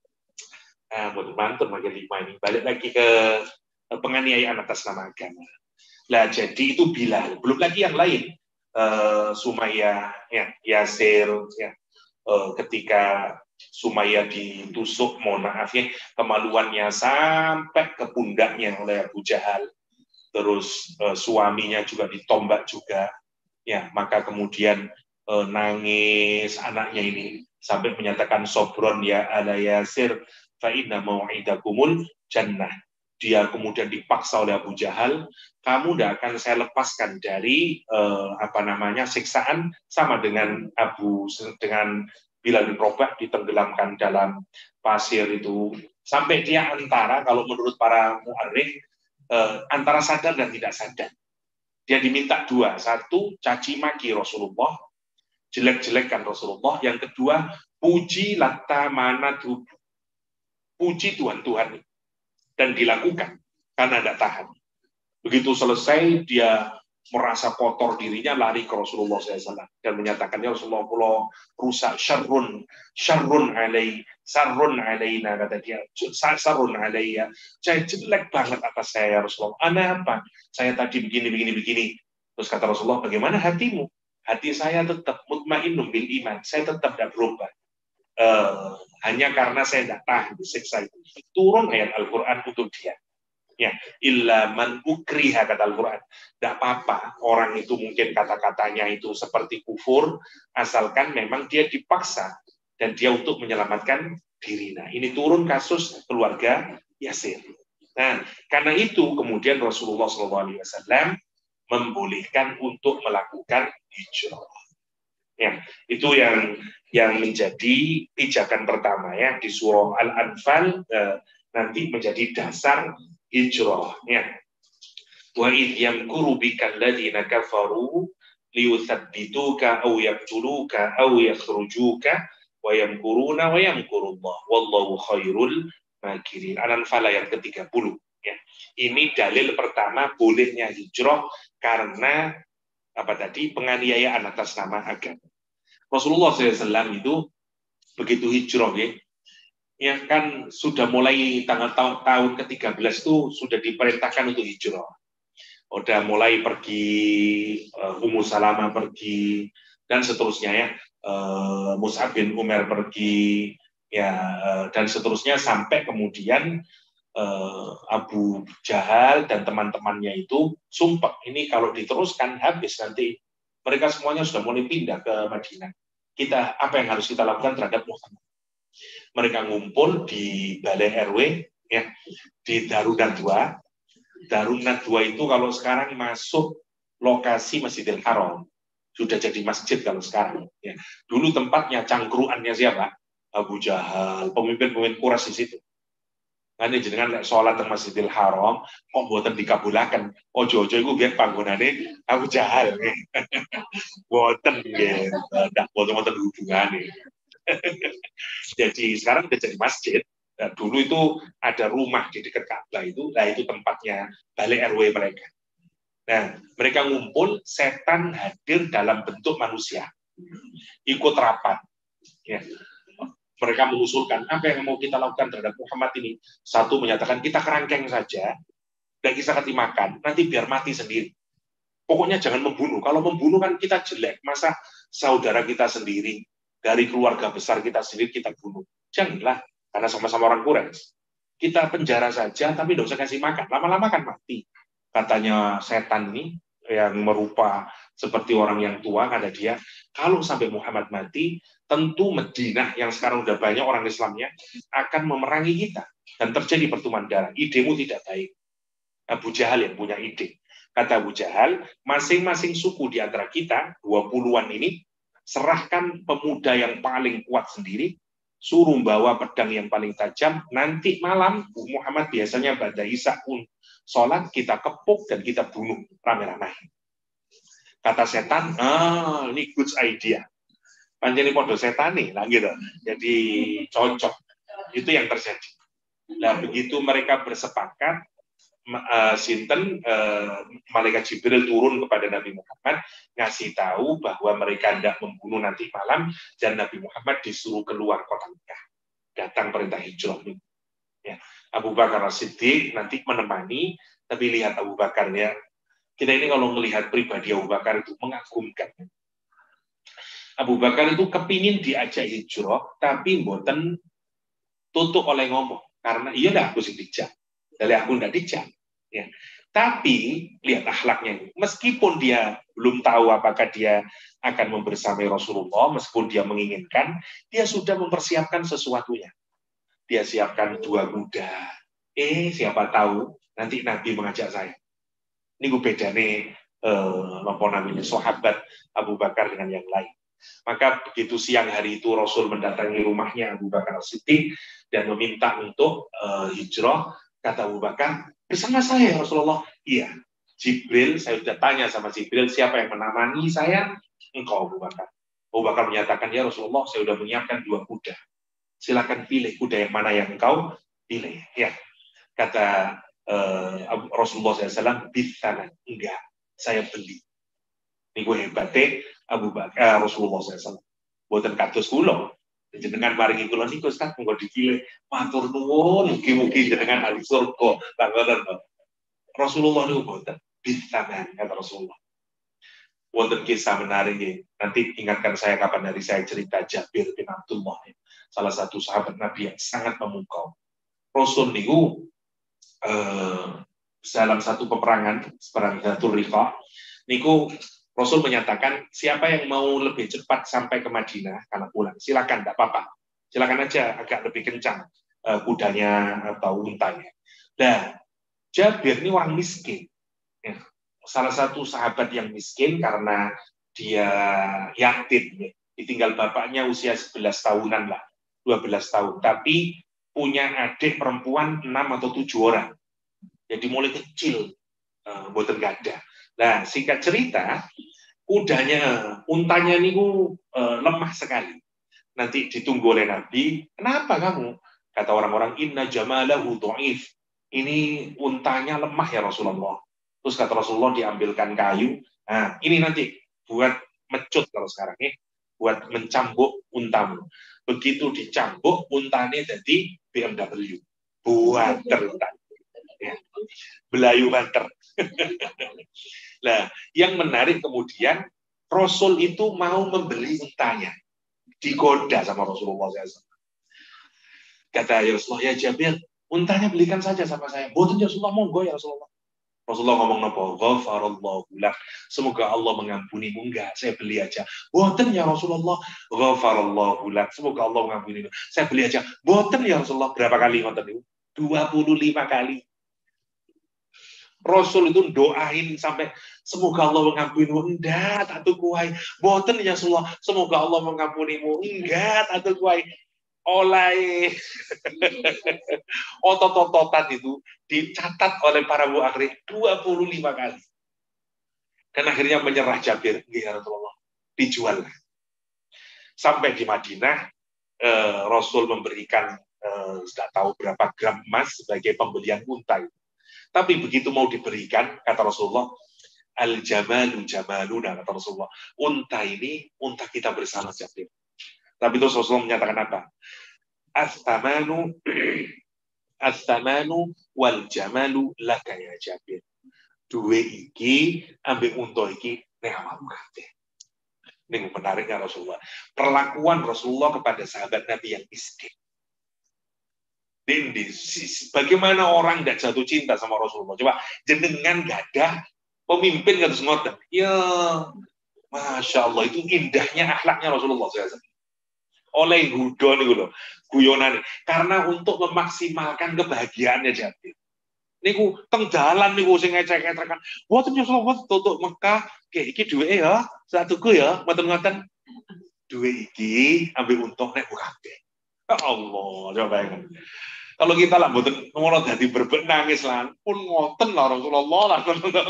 Nah, mantun bagian lima ini. Balik lagi ke penganiayaan atas nama agama. Lah jadi itu Bilal. Belum lagi yang lain. Uh, Sumayyah, ya, Yasir, ya. Uh, ketika Sumayyah ditusuk, mohon maaf ya, kemaluannya sampai ke pundaknya oleh Abu Jahal. Terus uh, suaminya juga ditombak juga. Ya, maka kemudian uh, nangis anaknya ini sampai menyatakan sobron ya ala Yasir. Fa'inna mau'idakumul jannah. Dia kemudian dipaksa oleh Abu Jahal, kamu tidak akan saya lepaskan dari eh, apa namanya siksaan sama dengan Abu dengan Bilal bin Rabah ditenggelamkan dalam pasir itu sampai dia antara kalau menurut para mu'arrikh eh, antara sadar dan tidak sadar. Dia diminta dua, satu caci maki Rasulullah, jelek-jelekkan Rasulullah, yang kedua puji latta mana tubuh. Puji Tuhan-Tuhan dan dilakukan. karena tidak tahan. Begitu selesai, dia merasa kotor dirinya, lari ke Rasulullah shallallahu alaihi wasallam dan menyatakan, ya Rasulullah, Allah rusak, syarrun, syarrun alai, syarrun alaina, kata dia, syarrun alaiya, saya jelek banget atas saya, ya Rasulullah. Ana apa? Saya tadi begini, begini, begini. Terus kata Rasulullah, bagaimana hatimu? Hati saya tetap mutmainnun bil iman, saya tetap tidak berubah. Uh, hanya karena saya tidak tahan disiksa itu. Turun ayat Al-Quran untuk dia. Ya, illa man ukriha, kata Al-Quran. Tidak apa-apa, orang itu mungkin kata-katanya itu seperti kufur, asalkan memang dia dipaksa dan dia untuk menyelamatkan diri. Nah, ini turun kasus keluarga Yasir. Nah, karena itu kemudian Rasulullah shallallahu alaihi wasallam membolehkan untuk melakukan hijrah. Ya, itu yang yang menjadi pijakan pertama ya di surah Al-Anfal, eh, nanti menjadi dasar hijrah. Ya. Wa idh yamkuru bika alladziina kafaru liyuthabbituka aw yaqtuluka aw yakhrujuka wa yamkuruna wa yamkurullah wallahu khairul makirin. Al-Anfal ayat ke tiga puluh ya. Ini dalil pertama bolehnya hijrah karena apa tadi, penganiayaan atas nama agama. Rasulullah shallallahu alaihi wasallam itu begitu hijrah ya, ya kan sudah mulai tanggal tahun, tahun ke tiga belas itu sudah diperintahkan untuk hijrah. Udah mulai pergi, uh, Ummu Salamah pergi dan seterusnya ya, uh, Mus'ab bin Umair pergi ya, uh, dan seterusnya sampai kemudian uh, Abu Jahal dan teman-temannya itu sumpah ini kalau diteruskan habis nanti. Mereka semuanya sudah mulai pindah ke Madinah. Kita apa yang harus kita lakukan terhadap Muhammad? Mereka ngumpul di Balai R W ya, di Darun Nadwa. Darun Nadwa itu kalau sekarang masuk lokasi Masjidil Haram, sudah jadi masjid kalau sekarang ya. Dulu tempatnya cangkruannya siapa? Abu Jahal, pemimpin-pemimpin Quraisy di situ. Nanti jenengan sholat di Masjidil Haram, kok buatan dikabulakan. Ojo-ojo itu biar panggonane Abu Jahal. Buatan ya, tidak buatan-buatan hubungannya. Jadi sekarang udah jadi masjid. Nah, dulu itu ada rumah di dekat Ka'bah itu, nah itu tempatnya Balai R W mereka. Nah, mereka ngumpul, setan hadir dalam bentuk manusia, ikut rapat. Ya. Mereka mengusulkan apa yang mau kita lakukan terhadap Muhammad ini. Satu menyatakan kita kerangkeng saja, dan kita kasih makan, nanti biar mati sendiri. Pokoknya jangan membunuh. Kalau membunuh kan kita jelek. Masa saudara kita sendiri, dari keluarga besar kita sendiri kita bunuh. Janganlah, karena sama-sama orang Quraisy. Kita penjara saja, tapi tidak usah kasih makan. Lama-lama kan mati. Katanya setan ini, yang merupa seperti orang yang tua, kata dia, kalau sampai Muhammad mati, tentu Madinah yang sekarang sudah banyak orang Islamnya akan memerangi kita dan terjadi pertumpahan darah. Idemu tidak baik. Abu Jahal yang punya ide. Kata Abu Jahal, masing-masing suku di antara kita, dua puluhan ini, serahkan pemuda yang paling kuat sendiri, suruh bawa pedang yang paling tajam, nanti malam Muhammad biasanya pada Isya pun sholat, kita kepuk dan kita bunuh rame-rame. Kata setan, ah, ini good idea. Panjani podo setan nih, lah gitu. Jadi cocok. Itu yang terjadi. Nah, begitu mereka bersepakat, uh, Sinten, uh, Malaikat Jibril turun kepada Nabi Muhammad, ngasih tahu bahwa mereka hendak membunuh nanti malam, dan Nabi Muhammad disuruh keluar kota Mekah. Datang perintah hijrah. Ya. Abu Bakar As-Siddiq nanti menemani, tapi lihat Abu Bakar ya. Kita ini kalau melihat pribadi Abu Bakar itu mengagumkan. Abu Bakar itu kepingin diajak hijrah, tapi mboten tutup oleh ngomong. Karena iya dah aku sih dijak. Dari aku ndak dijak. Ya. Tapi lihat akhlaknya ini. Meskipun dia belum tahu apakah dia akan membersamai Rasulullah, meskipun dia menginginkan, dia sudah mempersiapkan sesuatunya. Dia siapkan dua kuda. Eh, siapa tahu nanti Nabi mengajak saya. Ini gue beda nih, eh, apa namanya, sahabat Abu Bakar dengan yang lain. Maka begitu siang hari itu Rasul mendatangi rumahnya Abu Bakar As-Siddiq dan meminta untuk uh, hijrah. Kata Abu Bakar, bersama saya Rasulullah. Iya, Jibril, saya sudah tanya sama Jibril, siapa yang menemani saya? Engkau Abu Bakar. Abu Bakar menyatakan, ya Rasulullah, saya sudah menyiapkan dua kuda. Silakan pilih kuda yang mana yang engkau pilih. Ya, kata uh, Rasulullah shallallahu alaihi wasallam bithaman, enggak, saya beli. Ini gue hebatnya Abu Bakar, uh, Rasulullah shallallahu alaihi wasallam. Buatan kados kula. Jenengan maringi kula niku Ustaz monggo dipilih. Matur nuwun, mugi-mugi jenengan ahli surga. Langoten. Rasulullah niku boten bithaman, kata Rasulullah. Wonten kisah menarik ya. Nanti ingatkan saya kapan hari saya cerita Jabir bin Abdullah, ya. Salah satu sahabat Nabi yang sangat memukau. Rasul niku eh, dalam satu peperangan, perang Dhatul Riqa, niku Rasul menyatakan siapa yang mau lebih cepat sampai ke Madinah karena pulang, silakan, tidak apa-apa, silakan aja agak lebih kencang eh, kudanya atau untanya. Nah, Jabir ini orang miskin, ya. Salah satu sahabat yang miskin karena dia yatim, ya. Ditinggal bapaknya usia sebelas tahunan lah, dua belas tahun, tapi punya adik perempuan enam atau tujuh orang, jadi mulai kecil, uh, boten gada. Nah, singkat cerita, kudanya, untanya niku uh, lemah sekali. Nanti ditunggu oleh Nabi, kenapa kamu? Kata orang-orang, inna jamalahu dhaif. Ini untanya lemah ya Rasulullah. Terus kata Rasulullah diambilkan kayu. Nah, ini nanti buat mecut kalau sekarang ya, buat mencambuk untamu. Begitu dicambuk, untanya jadi B M W. Buat terutan. Ya. Belayu banter. Nah, yang menarik kemudian Rasul itu mau membeli untanya, digoda sama Rasulullah shallallahu alaihi wasallam. Kata ya Rasulullah, ya Jabir, untanya belikan saja sama saya. Boten ya Rasulullah, monggo ya Rasulullah. Rasulullah ngomong napa? Ghafarallahu lak. Semoga Allah mengampunimu. Enggak, saya beli aja. Boten ya Rasulullah. Ghafarallahu lak. Semoga Allah mengampunimu. Saya beli aja. Boten ya Rasulullah. Berapa kali ngoten niku? dua puluh lima kali. Rasul itu doain sampai semoga Allah mengampunimu. Enggak, tak tukuai. Boten ya Rasulullah. Semoga Allah mengampunimu. Enggak, tak tukuai. Oleh otot-ototan itu dicatat oleh para muakhir dua puluh lima kali. Dan akhirnya menyerah Jabir, ya Rasulullah, dijual. Sampai di Madinah, eh, Rasul memberikan eh, tidak tahu berapa gram emas sebagai pembelian unta itu. Tapi begitu mau diberikan, kata Rasulullah, al-jamalu jamaluna, kata Rasulullah, unta ini unta kita bersama Jabir. Tapi terus Rasulullah menyatakan apa? As-tamanu as-tamanu wal jamalu laka ya Jabir. Duwe iki ambek unta iki nek awakmu kabeh. Ini menariknya Rasulullah. Perlakuan Rasulullah kepada sahabat Nabi yang miskin. Dindi, bagaimana orang tidak jatuh cinta sama Rasulullah? Coba jenengan gadah pemimpin kados ngoten. Ya, Masya Allah, itu indahnya akhlaknya Rasulullah shallallahu alaihi wasallam. Oleh gudo nih gudo, guyonan. Karena untuk memaksimalkan kebahagiaannya Jabir. Niku teng dalan niku sing ngecek-ngecekan. Mboten ya Rasulullah tutuk Mekah, kayak iki duwe ya, satuku ya, mboten-mboten. Duwe iki ambil untung nek kabeh. Ya Allah, coba bayangkan. Kalau kita lah mboten ngono dadi berbek nangis lan pun ngoten lah Rasulullah lah.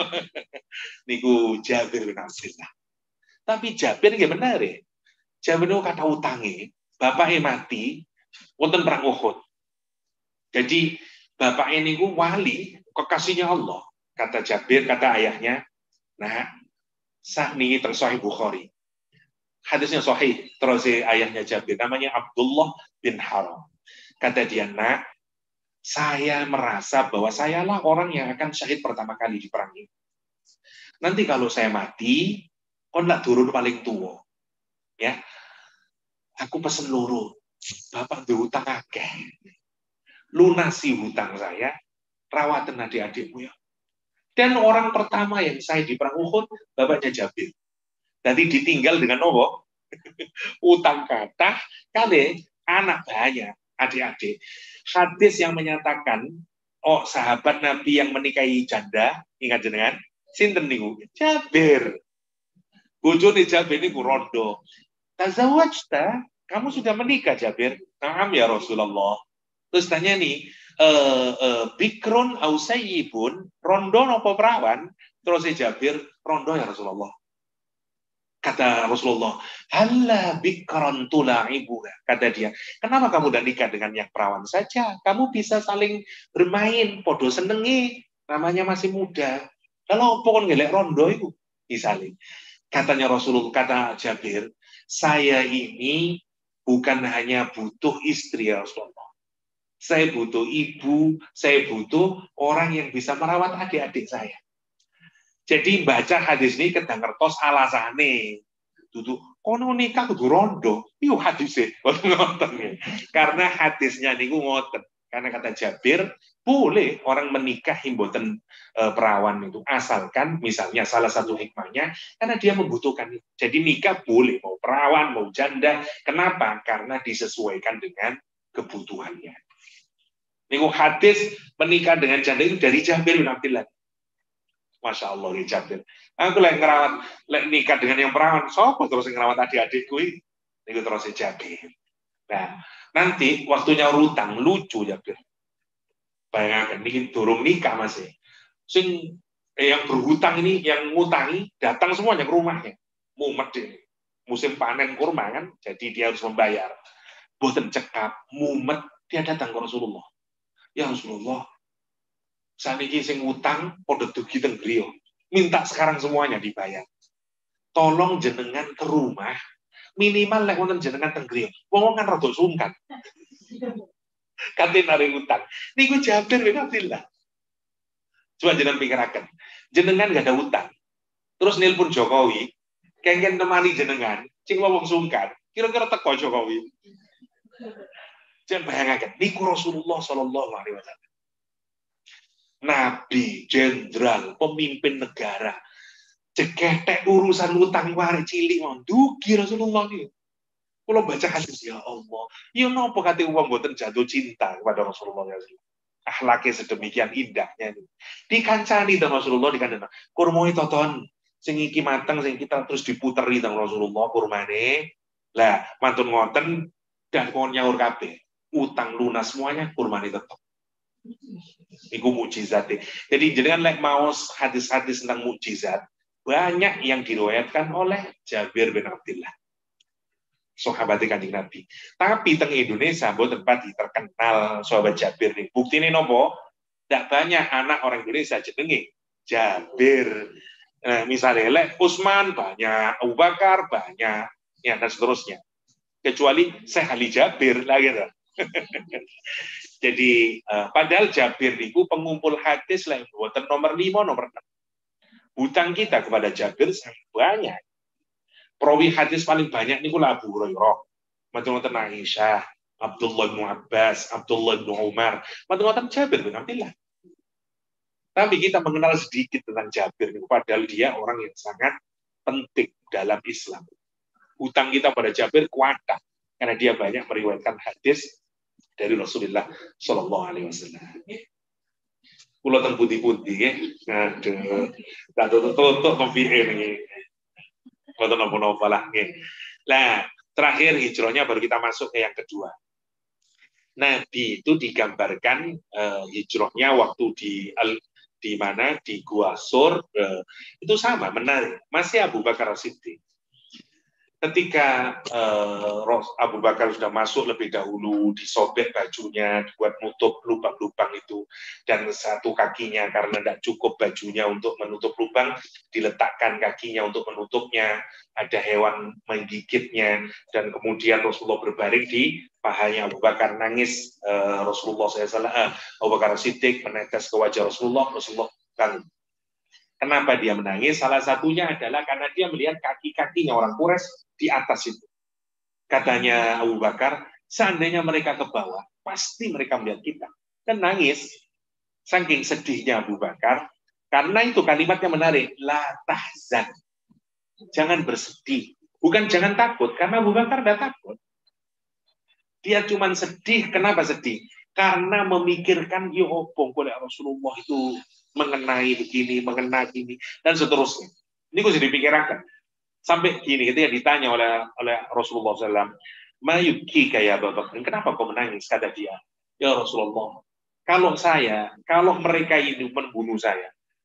Niku Jabir bin Abdullah. Tapi Jabir nggih bener ya. Jabir itu kata utangi, bapaknya mati, wonten perang Uhud. Jadi bapaknya niku wali, kekasihnya Allah. Kata Jabir, kata ayahnya, nah, sah nih terus Sahih Bukhari. Hadisnya Sahih, terus ayahnya Jabir, namanya Abdullah bin Haram. Kata dia, nak, saya merasa bahwa sayalah orang yang akan syahid pertama kali di perang ini. Nanti kalau saya mati, kon lah turun paling tua. Ya, aku pesen loro, bapak berhutang akeh, lunasi hutang saya, rawatan adik-adikmu ya. Dan orang pertama yang saya di perang Uhud, bapaknya Jabir. Jadi ditinggal dengan nopo, utang kata, kali anak banyak, adik-adik. Hadis yang menyatakan, oh sahabat Nabi yang menikahi janda, ingat jenengan, sinten niku? Jabir. Bojone Jabir niku rondo. Tazawwajta, kamu sudah menikah Jabir? Naam ya Rasulullah. Terus tanya nih, e, e, bikrun au sayyibun, rondo nopo perawan? Terus si Jabir, rondo ya Rasulullah. Kata Rasulullah, "Halla bikran tula'ibuha." Kata dia, "Kenapa kamu tidak nikah dengan yang perawan saja? Kamu bisa saling bermain, podo senengi, namanya masih muda. Kalau pokoknya ngelek rondo itu disaling." Katanya Rasulullah, kata Jabir, "Saya ini bukan hanya butuh istri ya Rasulullah. Saya butuh ibu, saya butuh orang yang bisa merawat adik-adik saya." Jadi baca hadis ini kedang ngertos alasane. Duduk kono nikah kudu rondo. Iku hadisnya. Karena hadisnya niku ngoten. Karena kata Jabir, boleh orang menikah mboten e, perawan itu asalkan misalnya salah satu hikmahnya karena dia membutuhkan. Jadi nikah boleh mau perawan mau janda. Kenapa? Karena disesuaikan dengan kebutuhannya. Niku hadis menikah dengan janda itu dari Jabir bin Abdillah. Masya Allah, ya Jabir. Aku lagi ngerawat, lagi nikah dengan yang perawan. Sopo terus ngerawat adik-adikku ini. Ini terus Jabir. Nah, nanti waktunya rutang, lucu Jabir. Bayangkan, ini durung nikah masih. Sing eh, yang berhutang ini, yang ngutangi, datang semuanya ke rumahnya. Mumet ini. Musim panen kurma kan, jadi dia harus membayar. Boten cekap, mumet, dia datang ke Rasulullah. Ya Rasulullah, saat ini sing utang podo dugi teng griya. Minta sekarang semuanya dibayar. Tolong jenengan ke rumah, minimal lek wonten jenengan teng griya. Wong kan rada sungkan. Kate nari utang. Niku Jabir bin Abdillah. Coba jenengan pikiraken. Jenengan gak ada utang. Terus nelpon Jokowi, kengken temani jenengan, sing wong sungkan. Kira-kira teko Jokowi. Jangan bayangkan, niku Rasulullah sallallahu alaihi wasallam. Nabi, jenderal, pemimpin negara, ceketek urusan utang warik cilik, dugi Rasulullah ini. Kalau baca hadis, ya Allah, ya nopo kate uang boten jatuh cinta kepada Rasulullah. Akhlaknya sedemikian indahnya. Dikancani dan Rasulullah dikandani. Kurmoi toton, sing iki mateng, sing kita terus diputeri dan Rasulullah kurmane. Lah, mantun ngoten dan kon nyaur kabeh. Utang lunas semuanya kurmane tetap. Iku mukjizat. Jadi jangan lek mau hadis-hadis tentang mukjizat banyak yang diriwayatkan oleh Jabir bin Abdillah, sahabat Kanjeng Nabi. Tapi teng Indonesia mboten pati terkenal sahabat Jabir nih. Buktine nopo? Tidak banyak anak orang Indonesia jenenge Jabir. Nah, misalnya lek Utsman banyak, Abu Bakar banyak, ya dan seterusnya. Kecuali Syekh Ali Jabir lah gitu. Jadi uh, padahal Jabir itu pengumpul hadis lah buatan nomor lima, nomor enam. Hutang kita kepada Jabir sangat banyak. Perawi hadis paling banyak niku Abu Hurairah, macam-macam Aisyah, Abdullah bin Abbas, Abdullah bin Umar, macam-macam Jabir bin Abdillah. Tapi kita mengenal sedikit tentang Jabir, padahal dia orang yang sangat penting dalam Islam. Hutang kita pada Jabir kuatah karena dia banyak meriwayatkan hadis dari Rasulullah Shallallahu Alaihi Wasallam. Pulau teng putih-putih, ya, aduh, tak tutup kopi ini, kalau nopo-nopo lah, Nah, terakhir hijrahnya baru kita masuk ke yang kedua. Nabi itu digambarkan uh, hijrahnya waktu di di mana di Gua Sur uh, itu sama menarik. Masih Abu Bakar As-Siddiq. Ketika uh, Abu Bakar sudah masuk lebih dahulu, disobek bajunya, dibuat nutup lubang-lubang itu, dan satu kakinya karena tidak cukup bajunya untuk menutup lubang, diletakkan kakinya untuk menutupnya, ada hewan menggigitnya, dan kemudian Rasulullah berbaring di pahanya Abu Bakar, nangis uh, Rasulullah shallallahu alaihi wasallam, Abu Bakar Siddiq menetes ke wajah Rasulullah, Rasulullah kan. Kenapa dia menangis? Salah satunya adalah karena dia melihat kaki-kakinya orang Quraisy di atas itu. Katanya Abu Bakar, seandainya mereka ke bawah, pasti mereka melihat kita. Dan nangis. Saking sedihnya Abu Bakar, karena itu kalimatnya menarik, la tahzan. Jangan bersedih. Bukan jangan takut, karena Abu Bakar tidak takut. Dia cuma sedih. Kenapa sedih? Karena memikirkan, ya opong, oleh Rasulullah itu mengenai begini, mengenai ini, dan seterusnya. Ini kok jadi dipikirkan. Sampai gini, ketika ditanya oleh oleh Rasulullah shallallahu alaihi wasallam, Mayuki kayak Bapak, kenapa kau menangis? Kata dia, ya Rasulullah, kalau saya, kalau mereka ini membunuh saya,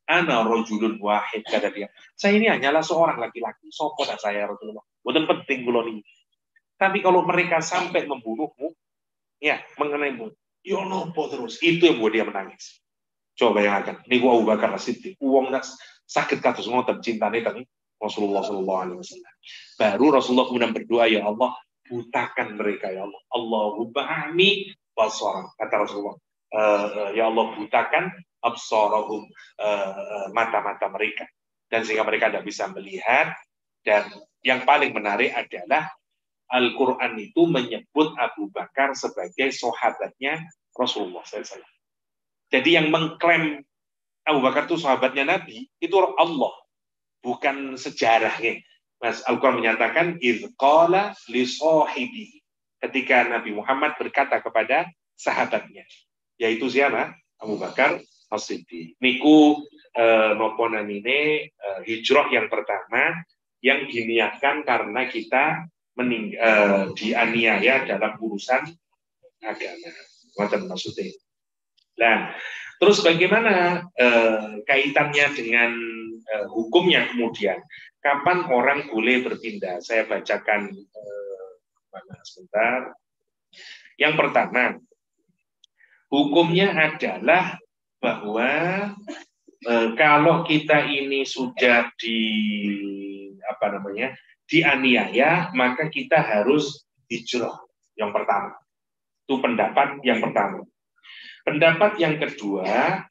Ana rajulun wahid, kata dia. Saya ini hanyalah seorang laki-laki. Sopo dah saya Rasulullah. Bukan penting kula niki. Tapi kalau mereka sampai membunuhmu, ya, mengenaimu, yo nopo terus. Itu yang buat dia menangis. Coba bayangkan, niku Abu Bakar As-Siddiq, wong nak sakit kados ngoten cintane kang Rasulullah sallallahu alaihi wasallam. Baru Rasulullah kemudian berdoa, ya Allah, butakan mereka ya Allah. Allahumma ahmi basara, kata Rasulullah. Uh, ya Allah, butakan absarahum, uh, mata-mata mereka, dan sehingga mereka tidak bisa melihat. Dan yang paling menarik adalah Al-Quran itu menyebut Abu Bakar sebagai sahabatnya Rasulullah sallallahu alaihi wasallam. Jadi yang mengklaim Abu Bakar itu sahabatnya Nabi, itu Allah, bukan sejarahnya. Mas Al-Quran menyatakan, idh qala li sahibi, ketika Nabi Muhammad berkata kepada sahabatnya, yaitu siapa? Abu Bakar As-Siddiq. Niku eh, nopo namine eh, hijrah yang pertama yang diniatkan karena kita mening eh, dianiaya dalam urusan agama. Ngoten maksudnya. Nah, terus bagaimana eh, kaitannya dengan eh, hukumnya kemudian? Kapan orang boleh berpindah? Saya bacakan eh, mana sebentar. Yang pertama, hukumnya adalah bahwa eh, kalau kita ini sudah di apa namanya dianiaya, maka kita harus hijrah. Yang pertama, itu pendapat yang pertama. Pendapat yang kedua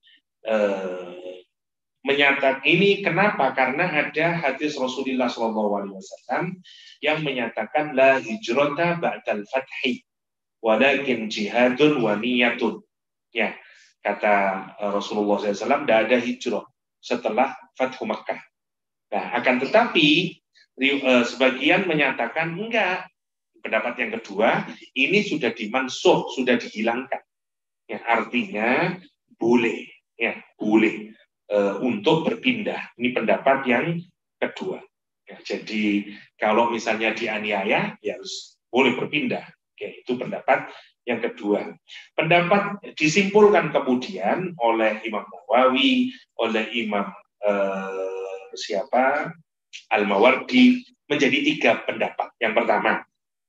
eh, menyatakan ini kenapa? Karena ada hadis Rasulullah shallallahu alaihi wasallam yang menyatakan la hijrata ba'dal fathi, walakin jihadun wa niyatun. Ya, kata Rasulullah shallallahu alaihi wasallam, tidak ada hijrah setelah Fathu Makkah. Nah, akan tetapi eh, sebagian menyatakan enggak. Pendapat yang kedua, ini sudah dimansuh, sudah dihilangkan. Ya, artinya boleh, ya boleh e, untuk berpindah. Ini pendapat yang kedua. Ya, jadi kalau misalnya dianiaya, ya harus boleh berpindah. Oke, itu pendapat yang kedua. Pendapat disimpulkan kemudian oleh Imam Nawawi, oleh Imam e, siapa Al-Mawardi menjadi tiga pendapat. Yang pertama,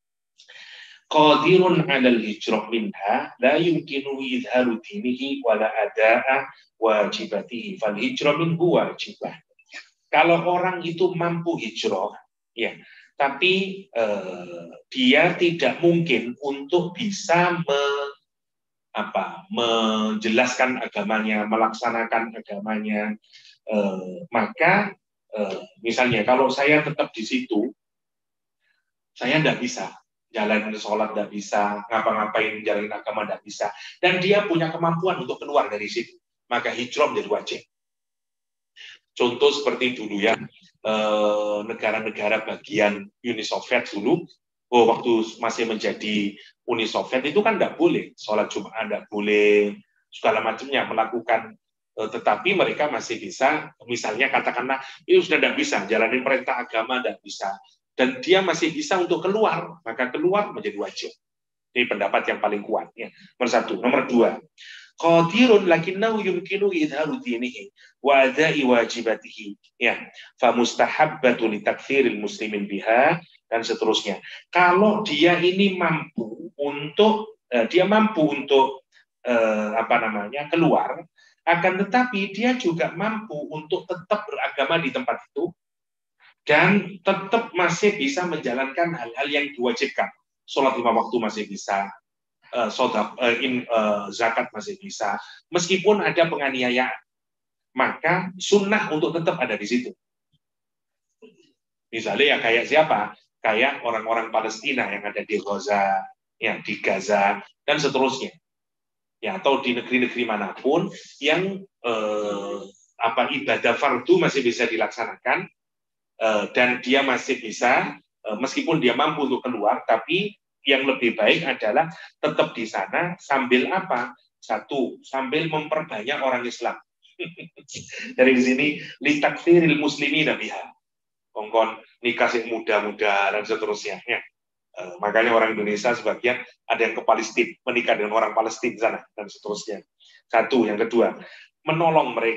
qadirun 'alal hijrah minha la yumkinu idharu dinihi wala ada'a wajibatihi fal hijrah minhu wajibah. Kalau orang itu mampu hijrah, ya, tapi eh, dia tidak mungkin untuk bisa me, apa, menjelaskan agamanya, melaksanakan agamanya, eh, maka eh, misalnya kalau saya tetap di situ, saya tidak bisa jalan sholat, tidak bisa ngapa-ngapain, jalan agama tidak bisa, dan dia punya kemampuan untuk keluar dari situ, maka hijrah menjadi wajib. Contoh seperti dulu ya, negara-negara bagian Uni Soviet dulu, oh, waktu masih menjadi Uni Soviet itu kan tidak boleh sholat Jumat, tidak boleh segala macamnya melakukan, tetapi mereka masih bisa, misalnya katakanlah itu sudah tidak bisa jalanin perintah agama, tidak bisa, dan dia masih bisa untuk keluar, maka keluar menjadi wajib. Ini pendapat yang paling kuat. Ya. Nomor satu. Nomor dua, qadirun lakinnahu yumkinu idharu dinihi wa adai wajibatihi. Ya, fa mustahabbatu li takfiril muslimin biha, dan seterusnya. Kalau dia ini mampu untuk eh, dia mampu untuk eh, apa namanya keluar, akan tetapi dia juga mampu untuk tetap beragama di tempat itu, dan tetap masih bisa menjalankan hal-hal yang diwajibkan. Sholat lima waktu masih bisa, uh, sodap, uh, in, uh, zakat masih bisa, meskipun ada penganiayaan, maka sunnah untuk tetap ada di situ. Misalnya ya kayak siapa? Kayak orang-orang Palestina yang ada di Gaza, ya, di Gaza, dan seterusnya. Ya, atau di negeri-negeri manapun yang uh, apa ibadah fardu masih bisa dilaksanakan, dan dia masih bisa, meskipun dia mampu untuk keluar, tapi yang lebih baik adalah tetap di sana sambil apa? Satu, sambil memperbanyak orang Islam. Dari sini litakfiril muslimin biha. Kongkon nikah sih muda-muda dan seterusnya. Ya. Makanya orang Indonesia sebagian ada yang ke Palestina, menikah dengan orang Palestina sana dan seterusnya. Satu, yang kedua, menolong mereka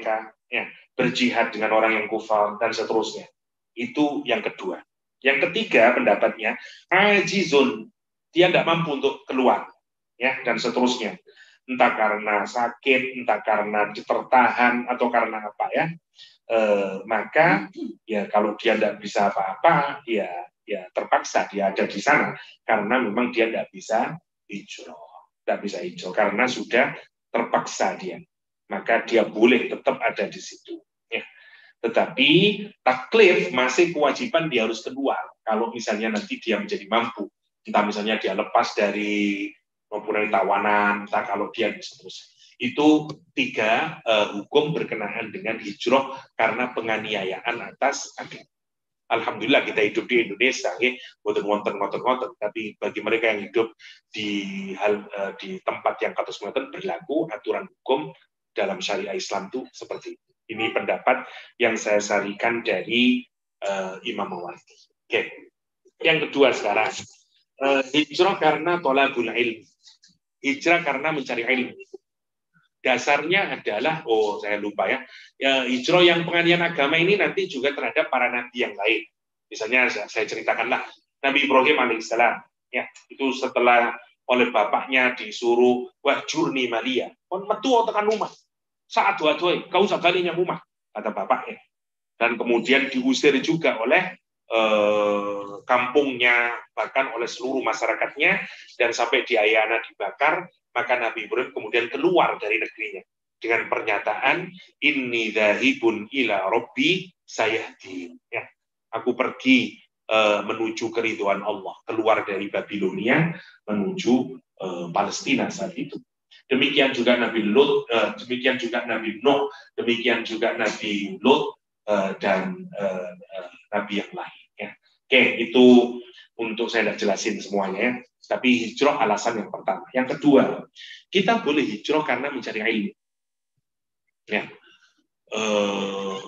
ya, berjihad dengan orang yang kufar dan seterusnya. Itu yang kedua. Yang ketiga pendapatnya ajizun, dia nggak mampu untuk keluar, ya, dan seterusnya. Entah karena sakit, entah karena tertahan atau karena apa ya. E, maka ya kalau dia tidak bisa apa-apa, ya ya terpaksa dia ada di sana karena memang dia tidak bisa hijrah, tidak bisa hijrah karena sudah terpaksa dia, maka dia boleh tetap ada di situ. Ya. Tetapi taklif masih kewajiban dia harus keluar. Kalau misalnya nanti dia menjadi mampu, entah misalnya dia lepas dari maupun dari tawanan, entah kalau dia terus. Itu tiga uh, hukum berkenaan dengan hijrah karena penganiayaan atas agama. Alhamdulillah kita hidup di Indonesia, ya, bukan wonten-wonten-wonten, tapi bagi mereka yang hidup di hal uh, di tempat yang kados ngoten berlaku aturan hukum dalam syariah Islam itu seperti itu. Ini pendapat yang saya sarikan dari uh, Imam Mawardi. Oke, okay. Yang kedua sekarang uh, hijrah karena thalabul ilm, hijrah karena mencari ilmu. Dasarnya adalah, oh saya lupa ya, ya hijrah yang penganiayaan agama ini nanti juga terhadap para nabi yang lain. Misalnya saya ceritakanlah Nabi Ibrahim alaihissalam, ya itu setelah oleh bapaknya disuruh wahjurni malia, kon metu tekan rumah, saat dua dua, kau sekalinya rumah, kata bapaknya, dan kemudian diusir juga oleh eh, kampungnya, bahkan oleh seluruh masyarakatnya, dan sampai di Ayana dibakar. Maka Nabi Ibrahim kemudian keluar dari negerinya dengan pernyataan inni dzahibun ila rabbi sayahdin. Ya, aku pergi uh, menuju keridhaan Allah, keluar dari Babilonia menuju uh, Palestina saat itu. Demikian juga Nabi Lut, uh, demikian juga Nabi Nuh, demikian juga Nabi Lut uh, dan uh, uh, Nabi yang lain. Ya. Oke, itu untuk saya tidak jelasin semuanya ya. Tapi hijrah alasan yang pertama. Yang kedua, kita boleh hijrah karena mencari ilmu. Ya. Uh,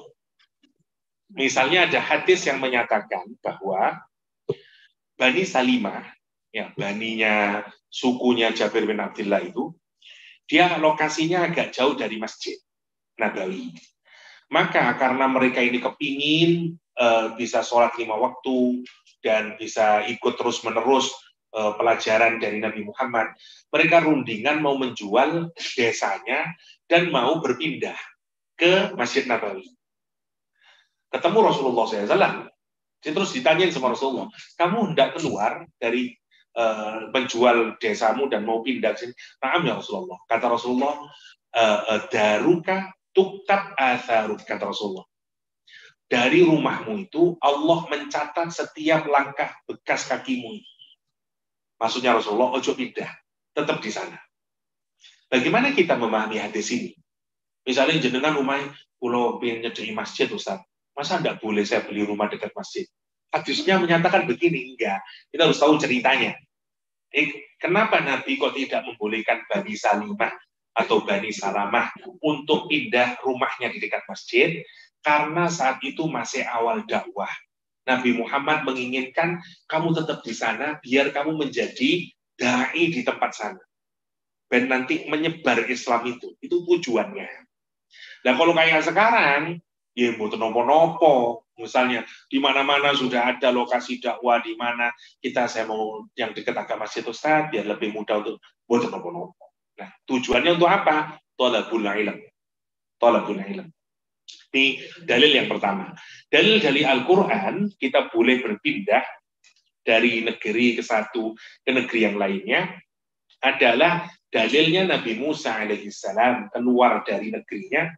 misalnya ada hadis yang menyatakan bahwa Bani Salimah, ya, baninya sukunya Jabir bin Abdullah itu, dia lokasinya agak jauh dari Masjid Nabawi. Maka karena mereka ini kepingin uh, bisa sholat lima waktu dan bisa ikut terus-menerus uh, pelajaran dari Nabi Muhammad, mereka rundingan mau menjual desanya dan mau berpindah ke Masjid Nabawi. Ketemu Rasulullah shallallahu alaihi wasallam. Terus ditanyain sama Rasulullah, kamu hendak keluar dari uh, menjual desamu dan mau pindah ke sini? Naam ya Rasulullah. Kata Rasulullah, uh, uh, daruka tuktab atharuk, kata Rasulullah. Dari rumahmu itu Allah mencatat setiap langkah bekas kakimu. Maksudnya Rasulullah, ojo pindah, tetap di sana. Bagaimana kita memahami hadis ini? Misalnya jenengan rumah pulau pengen nyedeki masjid, Ustaz. Masa enggak boleh saya beli rumah dekat masjid? Hadisnya menyatakan begini, enggak. Kita harus tahu ceritanya. Eh, kenapa Nabi kok tidak membolehkan Bani Salimah atau Bani Salamah untuk pindah rumahnya di dekat masjid? Karena saat itu masih awal dakwah. Nabi Muhammad menginginkan kamu tetap di sana, biar kamu menjadi dai di tempat sana. Dan nanti menyebar Islam itu. Itu tujuannya. Nah kalau kayak sekarang, ya mau nopo-nopo. Misalnya di mana-mana sudah ada lokasi dakwah di mana kita saya mau yang dekat agama Masjid Ustaz biar lebih mudah untuk buat nopo-nopo. Nah, tujuannya untuk apa? Thalabul ilm. Thalabul ilm. Ini dalil yang pertama. Dalil dari Al-Qur'an kita boleh berpindah dari negeri ke satu ke negeri yang lainnya adalah dalilnya Nabi Musa alaihissalam keluar dari negerinya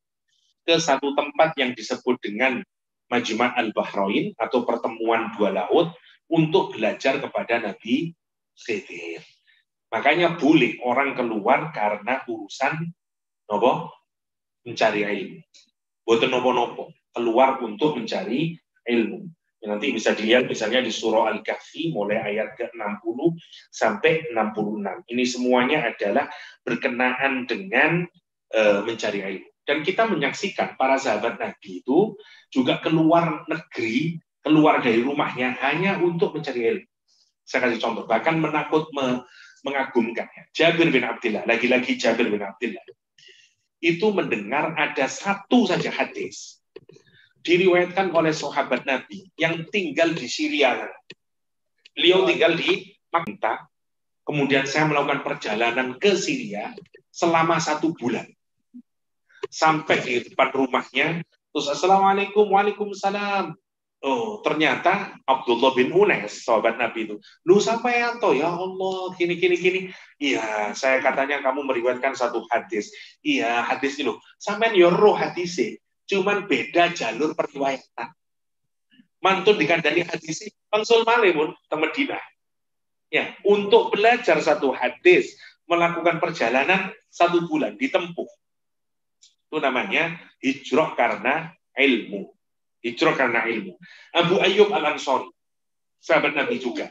ke satu tempat yang disebut dengan Majma' al-Bahrain atau pertemuan dua laut untuk belajar kepada Nabi Khidir. Makanya boleh orang keluar karena urusan nopo mencari ilmu. Boten nopo-nopo, keluar untuk mencari ilmu. Nanti bisa dilihat misalnya di surah Al-Kahfi mulai ayat ke enam puluh sampai enam puluh enam. Ini semuanya adalah berkenaan dengan uh, mencari ilmu. Dan kita menyaksikan para sahabat Nabi itu juga keluar negeri, keluar dari rumahnya hanya untuk mencari ilmu. Saya kasih contoh, bahkan menakut me, mengagumkannya. Jabir bin Abdullah, lagi-lagi Jabir bin Abdullah. itu mendengar ada satu saja hadis. Diriwayatkan oleh sahabat Nabi yang tinggal di Syria. Beliau tinggal di Makkah. Kemudian saya melakukan perjalanan ke Syria selama satu bulan. Sampai di depan rumahnya, terus Assalamualaikum, Waalaikumsalam. Oh, ternyata Abdullah bin Unais, sahabat Nabi itu. Lu sampai Yanto, ya Allah, gini, gini, gini. Iya, saya katanya kamu meriwayatkan satu hadis. Iya, hadis itu. Sampai yoro hadisnya. Cuman beda jalur periwayatan. Mantun dikandani hadisnya, konsul malimun, ke Madinah. Ya, untuk belajar satu hadis, melakukan perjalanan satu bulan ditempuh. Itu namanya hijrah karena ilmu. Hijrah karena ilmu. Abu Ayyub Al-Ansari, sahabat Nabi juga,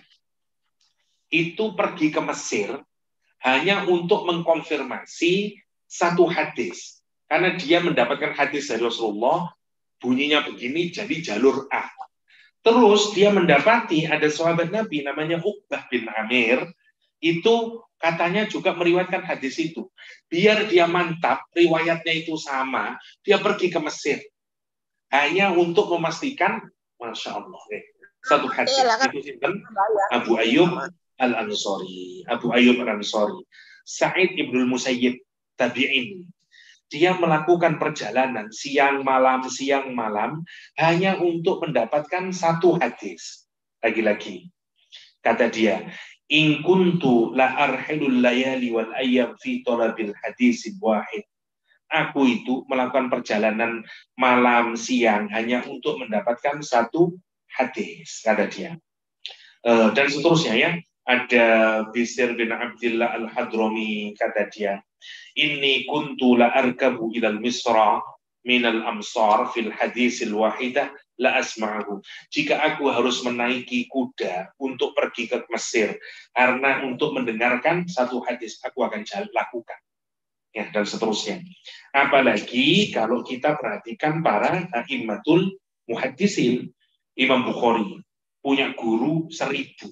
itu pergi ke Mesir hanya untuk mengkonfirmasi satu hadis. Karena dia mendapatkan hadis dari Rasulullah, bunyinya begini, jadi jalur A. Terus dia mendapati ada sahabat Nabi namanya Uqbah bin Amir, itu katanya juga meriwayatkan hadis itu. Biar dia mantap, riwayatnya itu sama, dia pergi ke Mesir. Hanya untuk memastikan, Masya Allah, eh, satu hadis. Itu Abu Ayyub Al-Ansari. Abu Ayyub Al-Ansari. Sa'id Ibnul Musayyib, tabi'in. Dia melakukan perjalanan siang malam, siang malam, hanya untuk mendapatkan satu hadis. Lagi-lagi, kata dia, in kuntu la arhilul layali wal ayyam fi talabil hadisin wahid. Aku itu melakukan perjalanan malam, siang, hanya untuk mendapatkan satu hadis, kata dia. Uh, dan seterusnya ya, ada Bishr bin Abdullah Al-Hadrami, kata dia, inni kuntu la arkabu ilal misra minal amsar fil hadisil wahidah la asma'ahu. Jika aku harus menaiki kuda untuk pergi ke Mesir karena untuk mendengarkan satu hadis, aku akan lakukan. Ya, dan seterusnya. Apalagi kalau kita perhatikan para a'immatul muhaddisin. Imam Bukhari punya guru seribu.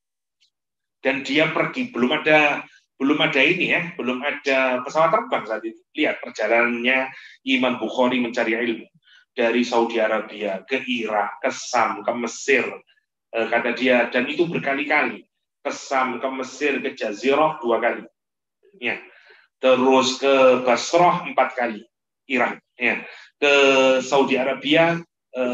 Dan dia pergi, belum ada belum ada ini ya, belum ada pesawat terbang saat itu. Lihat perjalanannya Imam Bukhari mencari ilmu dari Saudi Arabia ke Irak, ke Sam, ke Mesir, e, kata dia, dan itu berkali-kali. Ke Sam, ke Mesir, ke Jazirah dua kali. Ya. Terus ke Basrah empat kali, Irak. Ya. Ke Saudi Arabia e,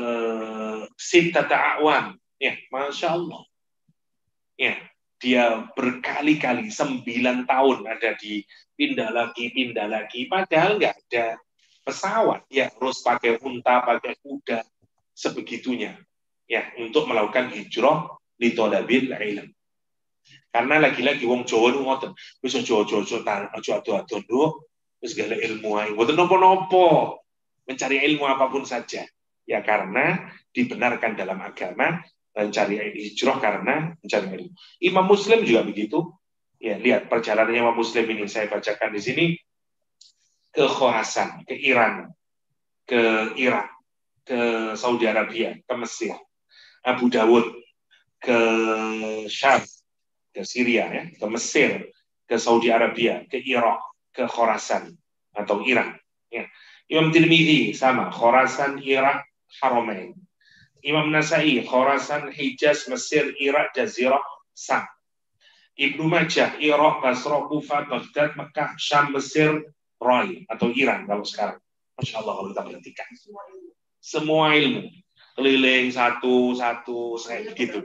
Sittata A'wan. Ya, Masya Allah. Ya. Dia berkali-kali, sembilan tahun ada di pindah lagi, pindah lagi. Padahal nggak ada pesawat. Ya, harus pakai unta, pakai kuda. Sebegitunya. Ya, untuk melakukan hijrah li thalabil ilm. Karena lagi-lagi wong Jawa itu ngoten. Wis aja aja aja aja nduk, wis gale ilmu ae. Mboten napa-napa. Mencari ilmu apapun saja. Ya, karena dibenarkan dalam agama mencari hijrah karena mencari ilmu. Imam Muslim juga begitu. Ya, lihat perjalanannya Imam Muslim ini saya bacakan di sini ke Khorasan, ke Iran, ke Irak, ke Saudi Arabia, ke Mesir. Abu Dawud ke Syam, ke Syria ya, ke Mesir, ke Saudi Arabia, ke Irak, ke Khorasan atau Iran. Ya. Imam Tirmidzi sama, Khorasan, Irak, Haramain. Imam Nasai, Khorasan, Hijaz, Mesir, Irak, Jazirah, Sam. Ibnu Majah, Irak, Basrah, Kufah, Baghdad, Mekah, Syam, Mesir, Roy, atau Iran kalau sekarang. Masya Allah kalau kita perhatikan. Semua ilmu. Keliling satu-satu, kayak begitu.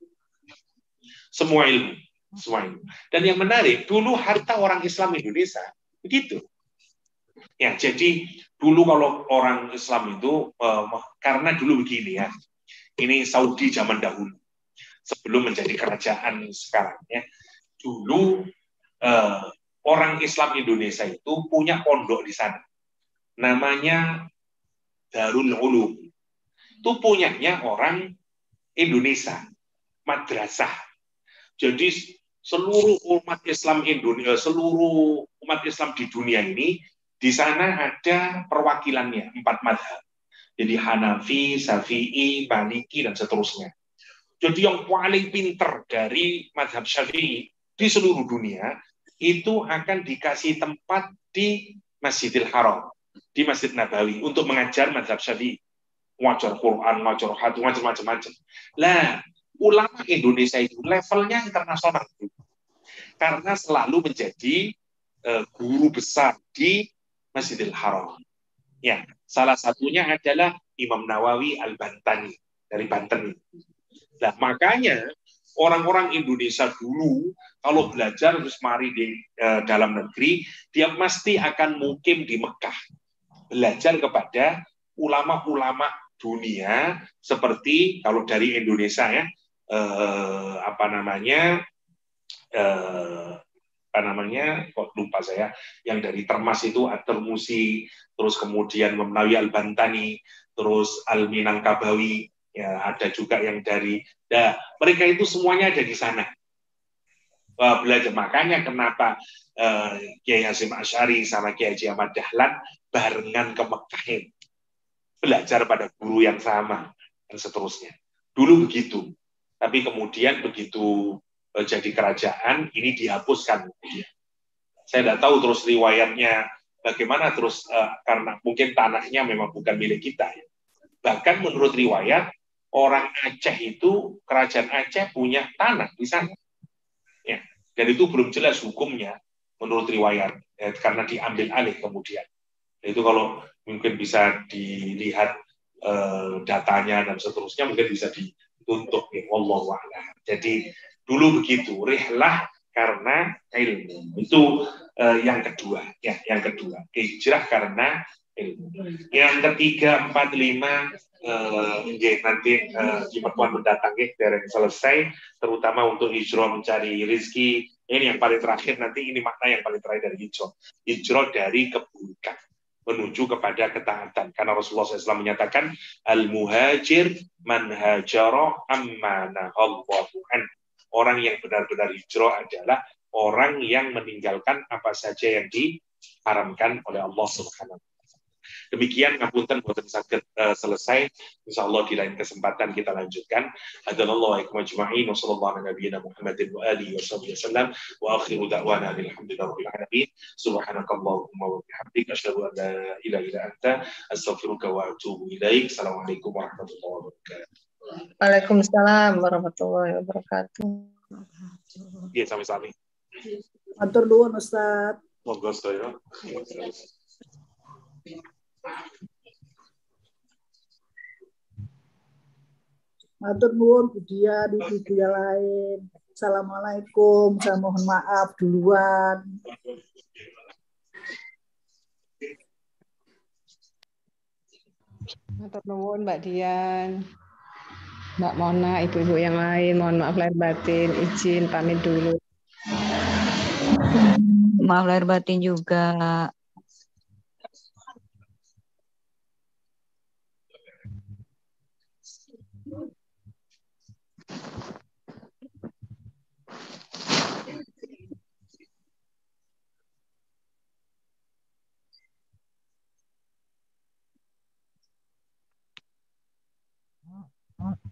Semua ilmu. Semua ilmu. Dan yang menarik, dulu harta orang Islam Indonesia, begitu. Ya, jadi dulu kalau orang Islam itu, uh, karena dulu begini ya, ini Saudi zaman dahulu, sebelum menjadi kerajaan sekarang ya, dulu uh, orang Islam Indonesia itu punya pondok di sana, namanya Darul Ulum, itu punyanya orang Indonesia, madrasah. Jadi seluruh umat Islam Indonesia, seluruh umat Islam di dunia ini, di sana ada perwakilannya, empat madhab. Jadi Hanafi, Syafi'i, Maliki, dan seterusnya. Jadi yang paling pinter dari madhab Syafi'i di seluruh dunia, itu akan dikasih tempat di Masjidil Haram, di Masjid Nabawi untuk mengajar mazhab Syafi'i, ngajar Quran, ngajar hadis, ngajar macam-macam. Lah, ulama Indonesia itu levelnya internasional karena selalu menjadi uh, guru besar di Masjidil Haram. Ya, salah satunya adalah Imam Nawawi Al-Bantani dari Banten. Nah, makanya orang-orang Indonesia dulu kalau belajar terus mari di uh, dalam negeri, dia pasti akan mukim di Mekah. Belajar kepada ulama-ulama dunia seperti kalau dari Indonesia ya, uh, apa namanya, uh, apa namanya, kok lupa saya, yang dari Termas itu At-Tirmuzi, terus kemudian Imam Nawawi Al-Bantani, terus Al-Minangkabawi, ya ada juga yang dari, nah, mereka itu semuanya ada di sana. Uh, belajar, makanya kenapa uh, Kiai Hasyim Asy'ari sama Kiai Haji Ahmad Dahlan barengan ke Mekah, belajar pada guru yang sama, dan seterusnya. Dulu begitu, tapi kemudian begitu jadi kerajaan, ini dihapuskan. Saya tidak tahu terus riwayatnya bagaimana terus, uh, karena mungkin tanahnya memang bukan milik kita. Ya. Bahkan menurut riwayat, orang Aceh itu, kerajaan Aceh punya tanah di sana. Ya. Dan itu belum jelas hukumnya menurut riwayat, ya, karena diambil alih kemudian. Itu kalau mungkin bisa dilihat uh, datanya dan seterusnya, mungkin bisa dituntut. Ya. Wallahu a'lam. Jadi dulu begitu, rihlah karena ilmu. Itu uh, yang kedua, ya, yang kedua. Hijrah karena ilmu. Yang ketiga, empat, lima, uh, nanti uh, di pertemuan mendatang ya, dereng selesai, terutama untuk hijrah mencari rezeki. Ini yang paling terakhir, nanti ini makna yang paling terakhir dari hijrah. Hijrah dari keburukan menuju kepada ketaatan. Karena Rasulullah shallallahu alaihi wasallam menyatakan, al-muhajir man hajara amma nahallahu an. Orang yang benar-benar hijrah adalah orang yang meninggalkan apa saja yang diharamkan oleh Allah Subhanahu wa taala. Demikian, ngapunten boten saged uh, selesai. Insyaallah di lain kesempatan kita lanjutkan. Hadallahu wa ajma'in wa sallallahu ala nabiyyina Muhammadin wa alihi wasallam wa akhiru da'wana alhamdulillahi alamin. Subhanakallahumma wa bihamdika asyhadu an la ilaha illa anta astaghfiruka wa atubu ilaik. Assalamualaikum warahmatullahi wabarakatuh. Waalaikumsalam warahmatullahi wabarakatuh. Iya, sami-sami. Matur nuwun Ustaz. Monggo sedaya. Matur nuwun Budia, di Budia lain. Assalamualaikum, saya mohon maaf duluan. Matur nuwun Mbak Dian, Mbak Mona, ibu-ibu yang lain, mohon maaf lahir batin, izin pamit dulu. Maaf lahir batin juga. Huh?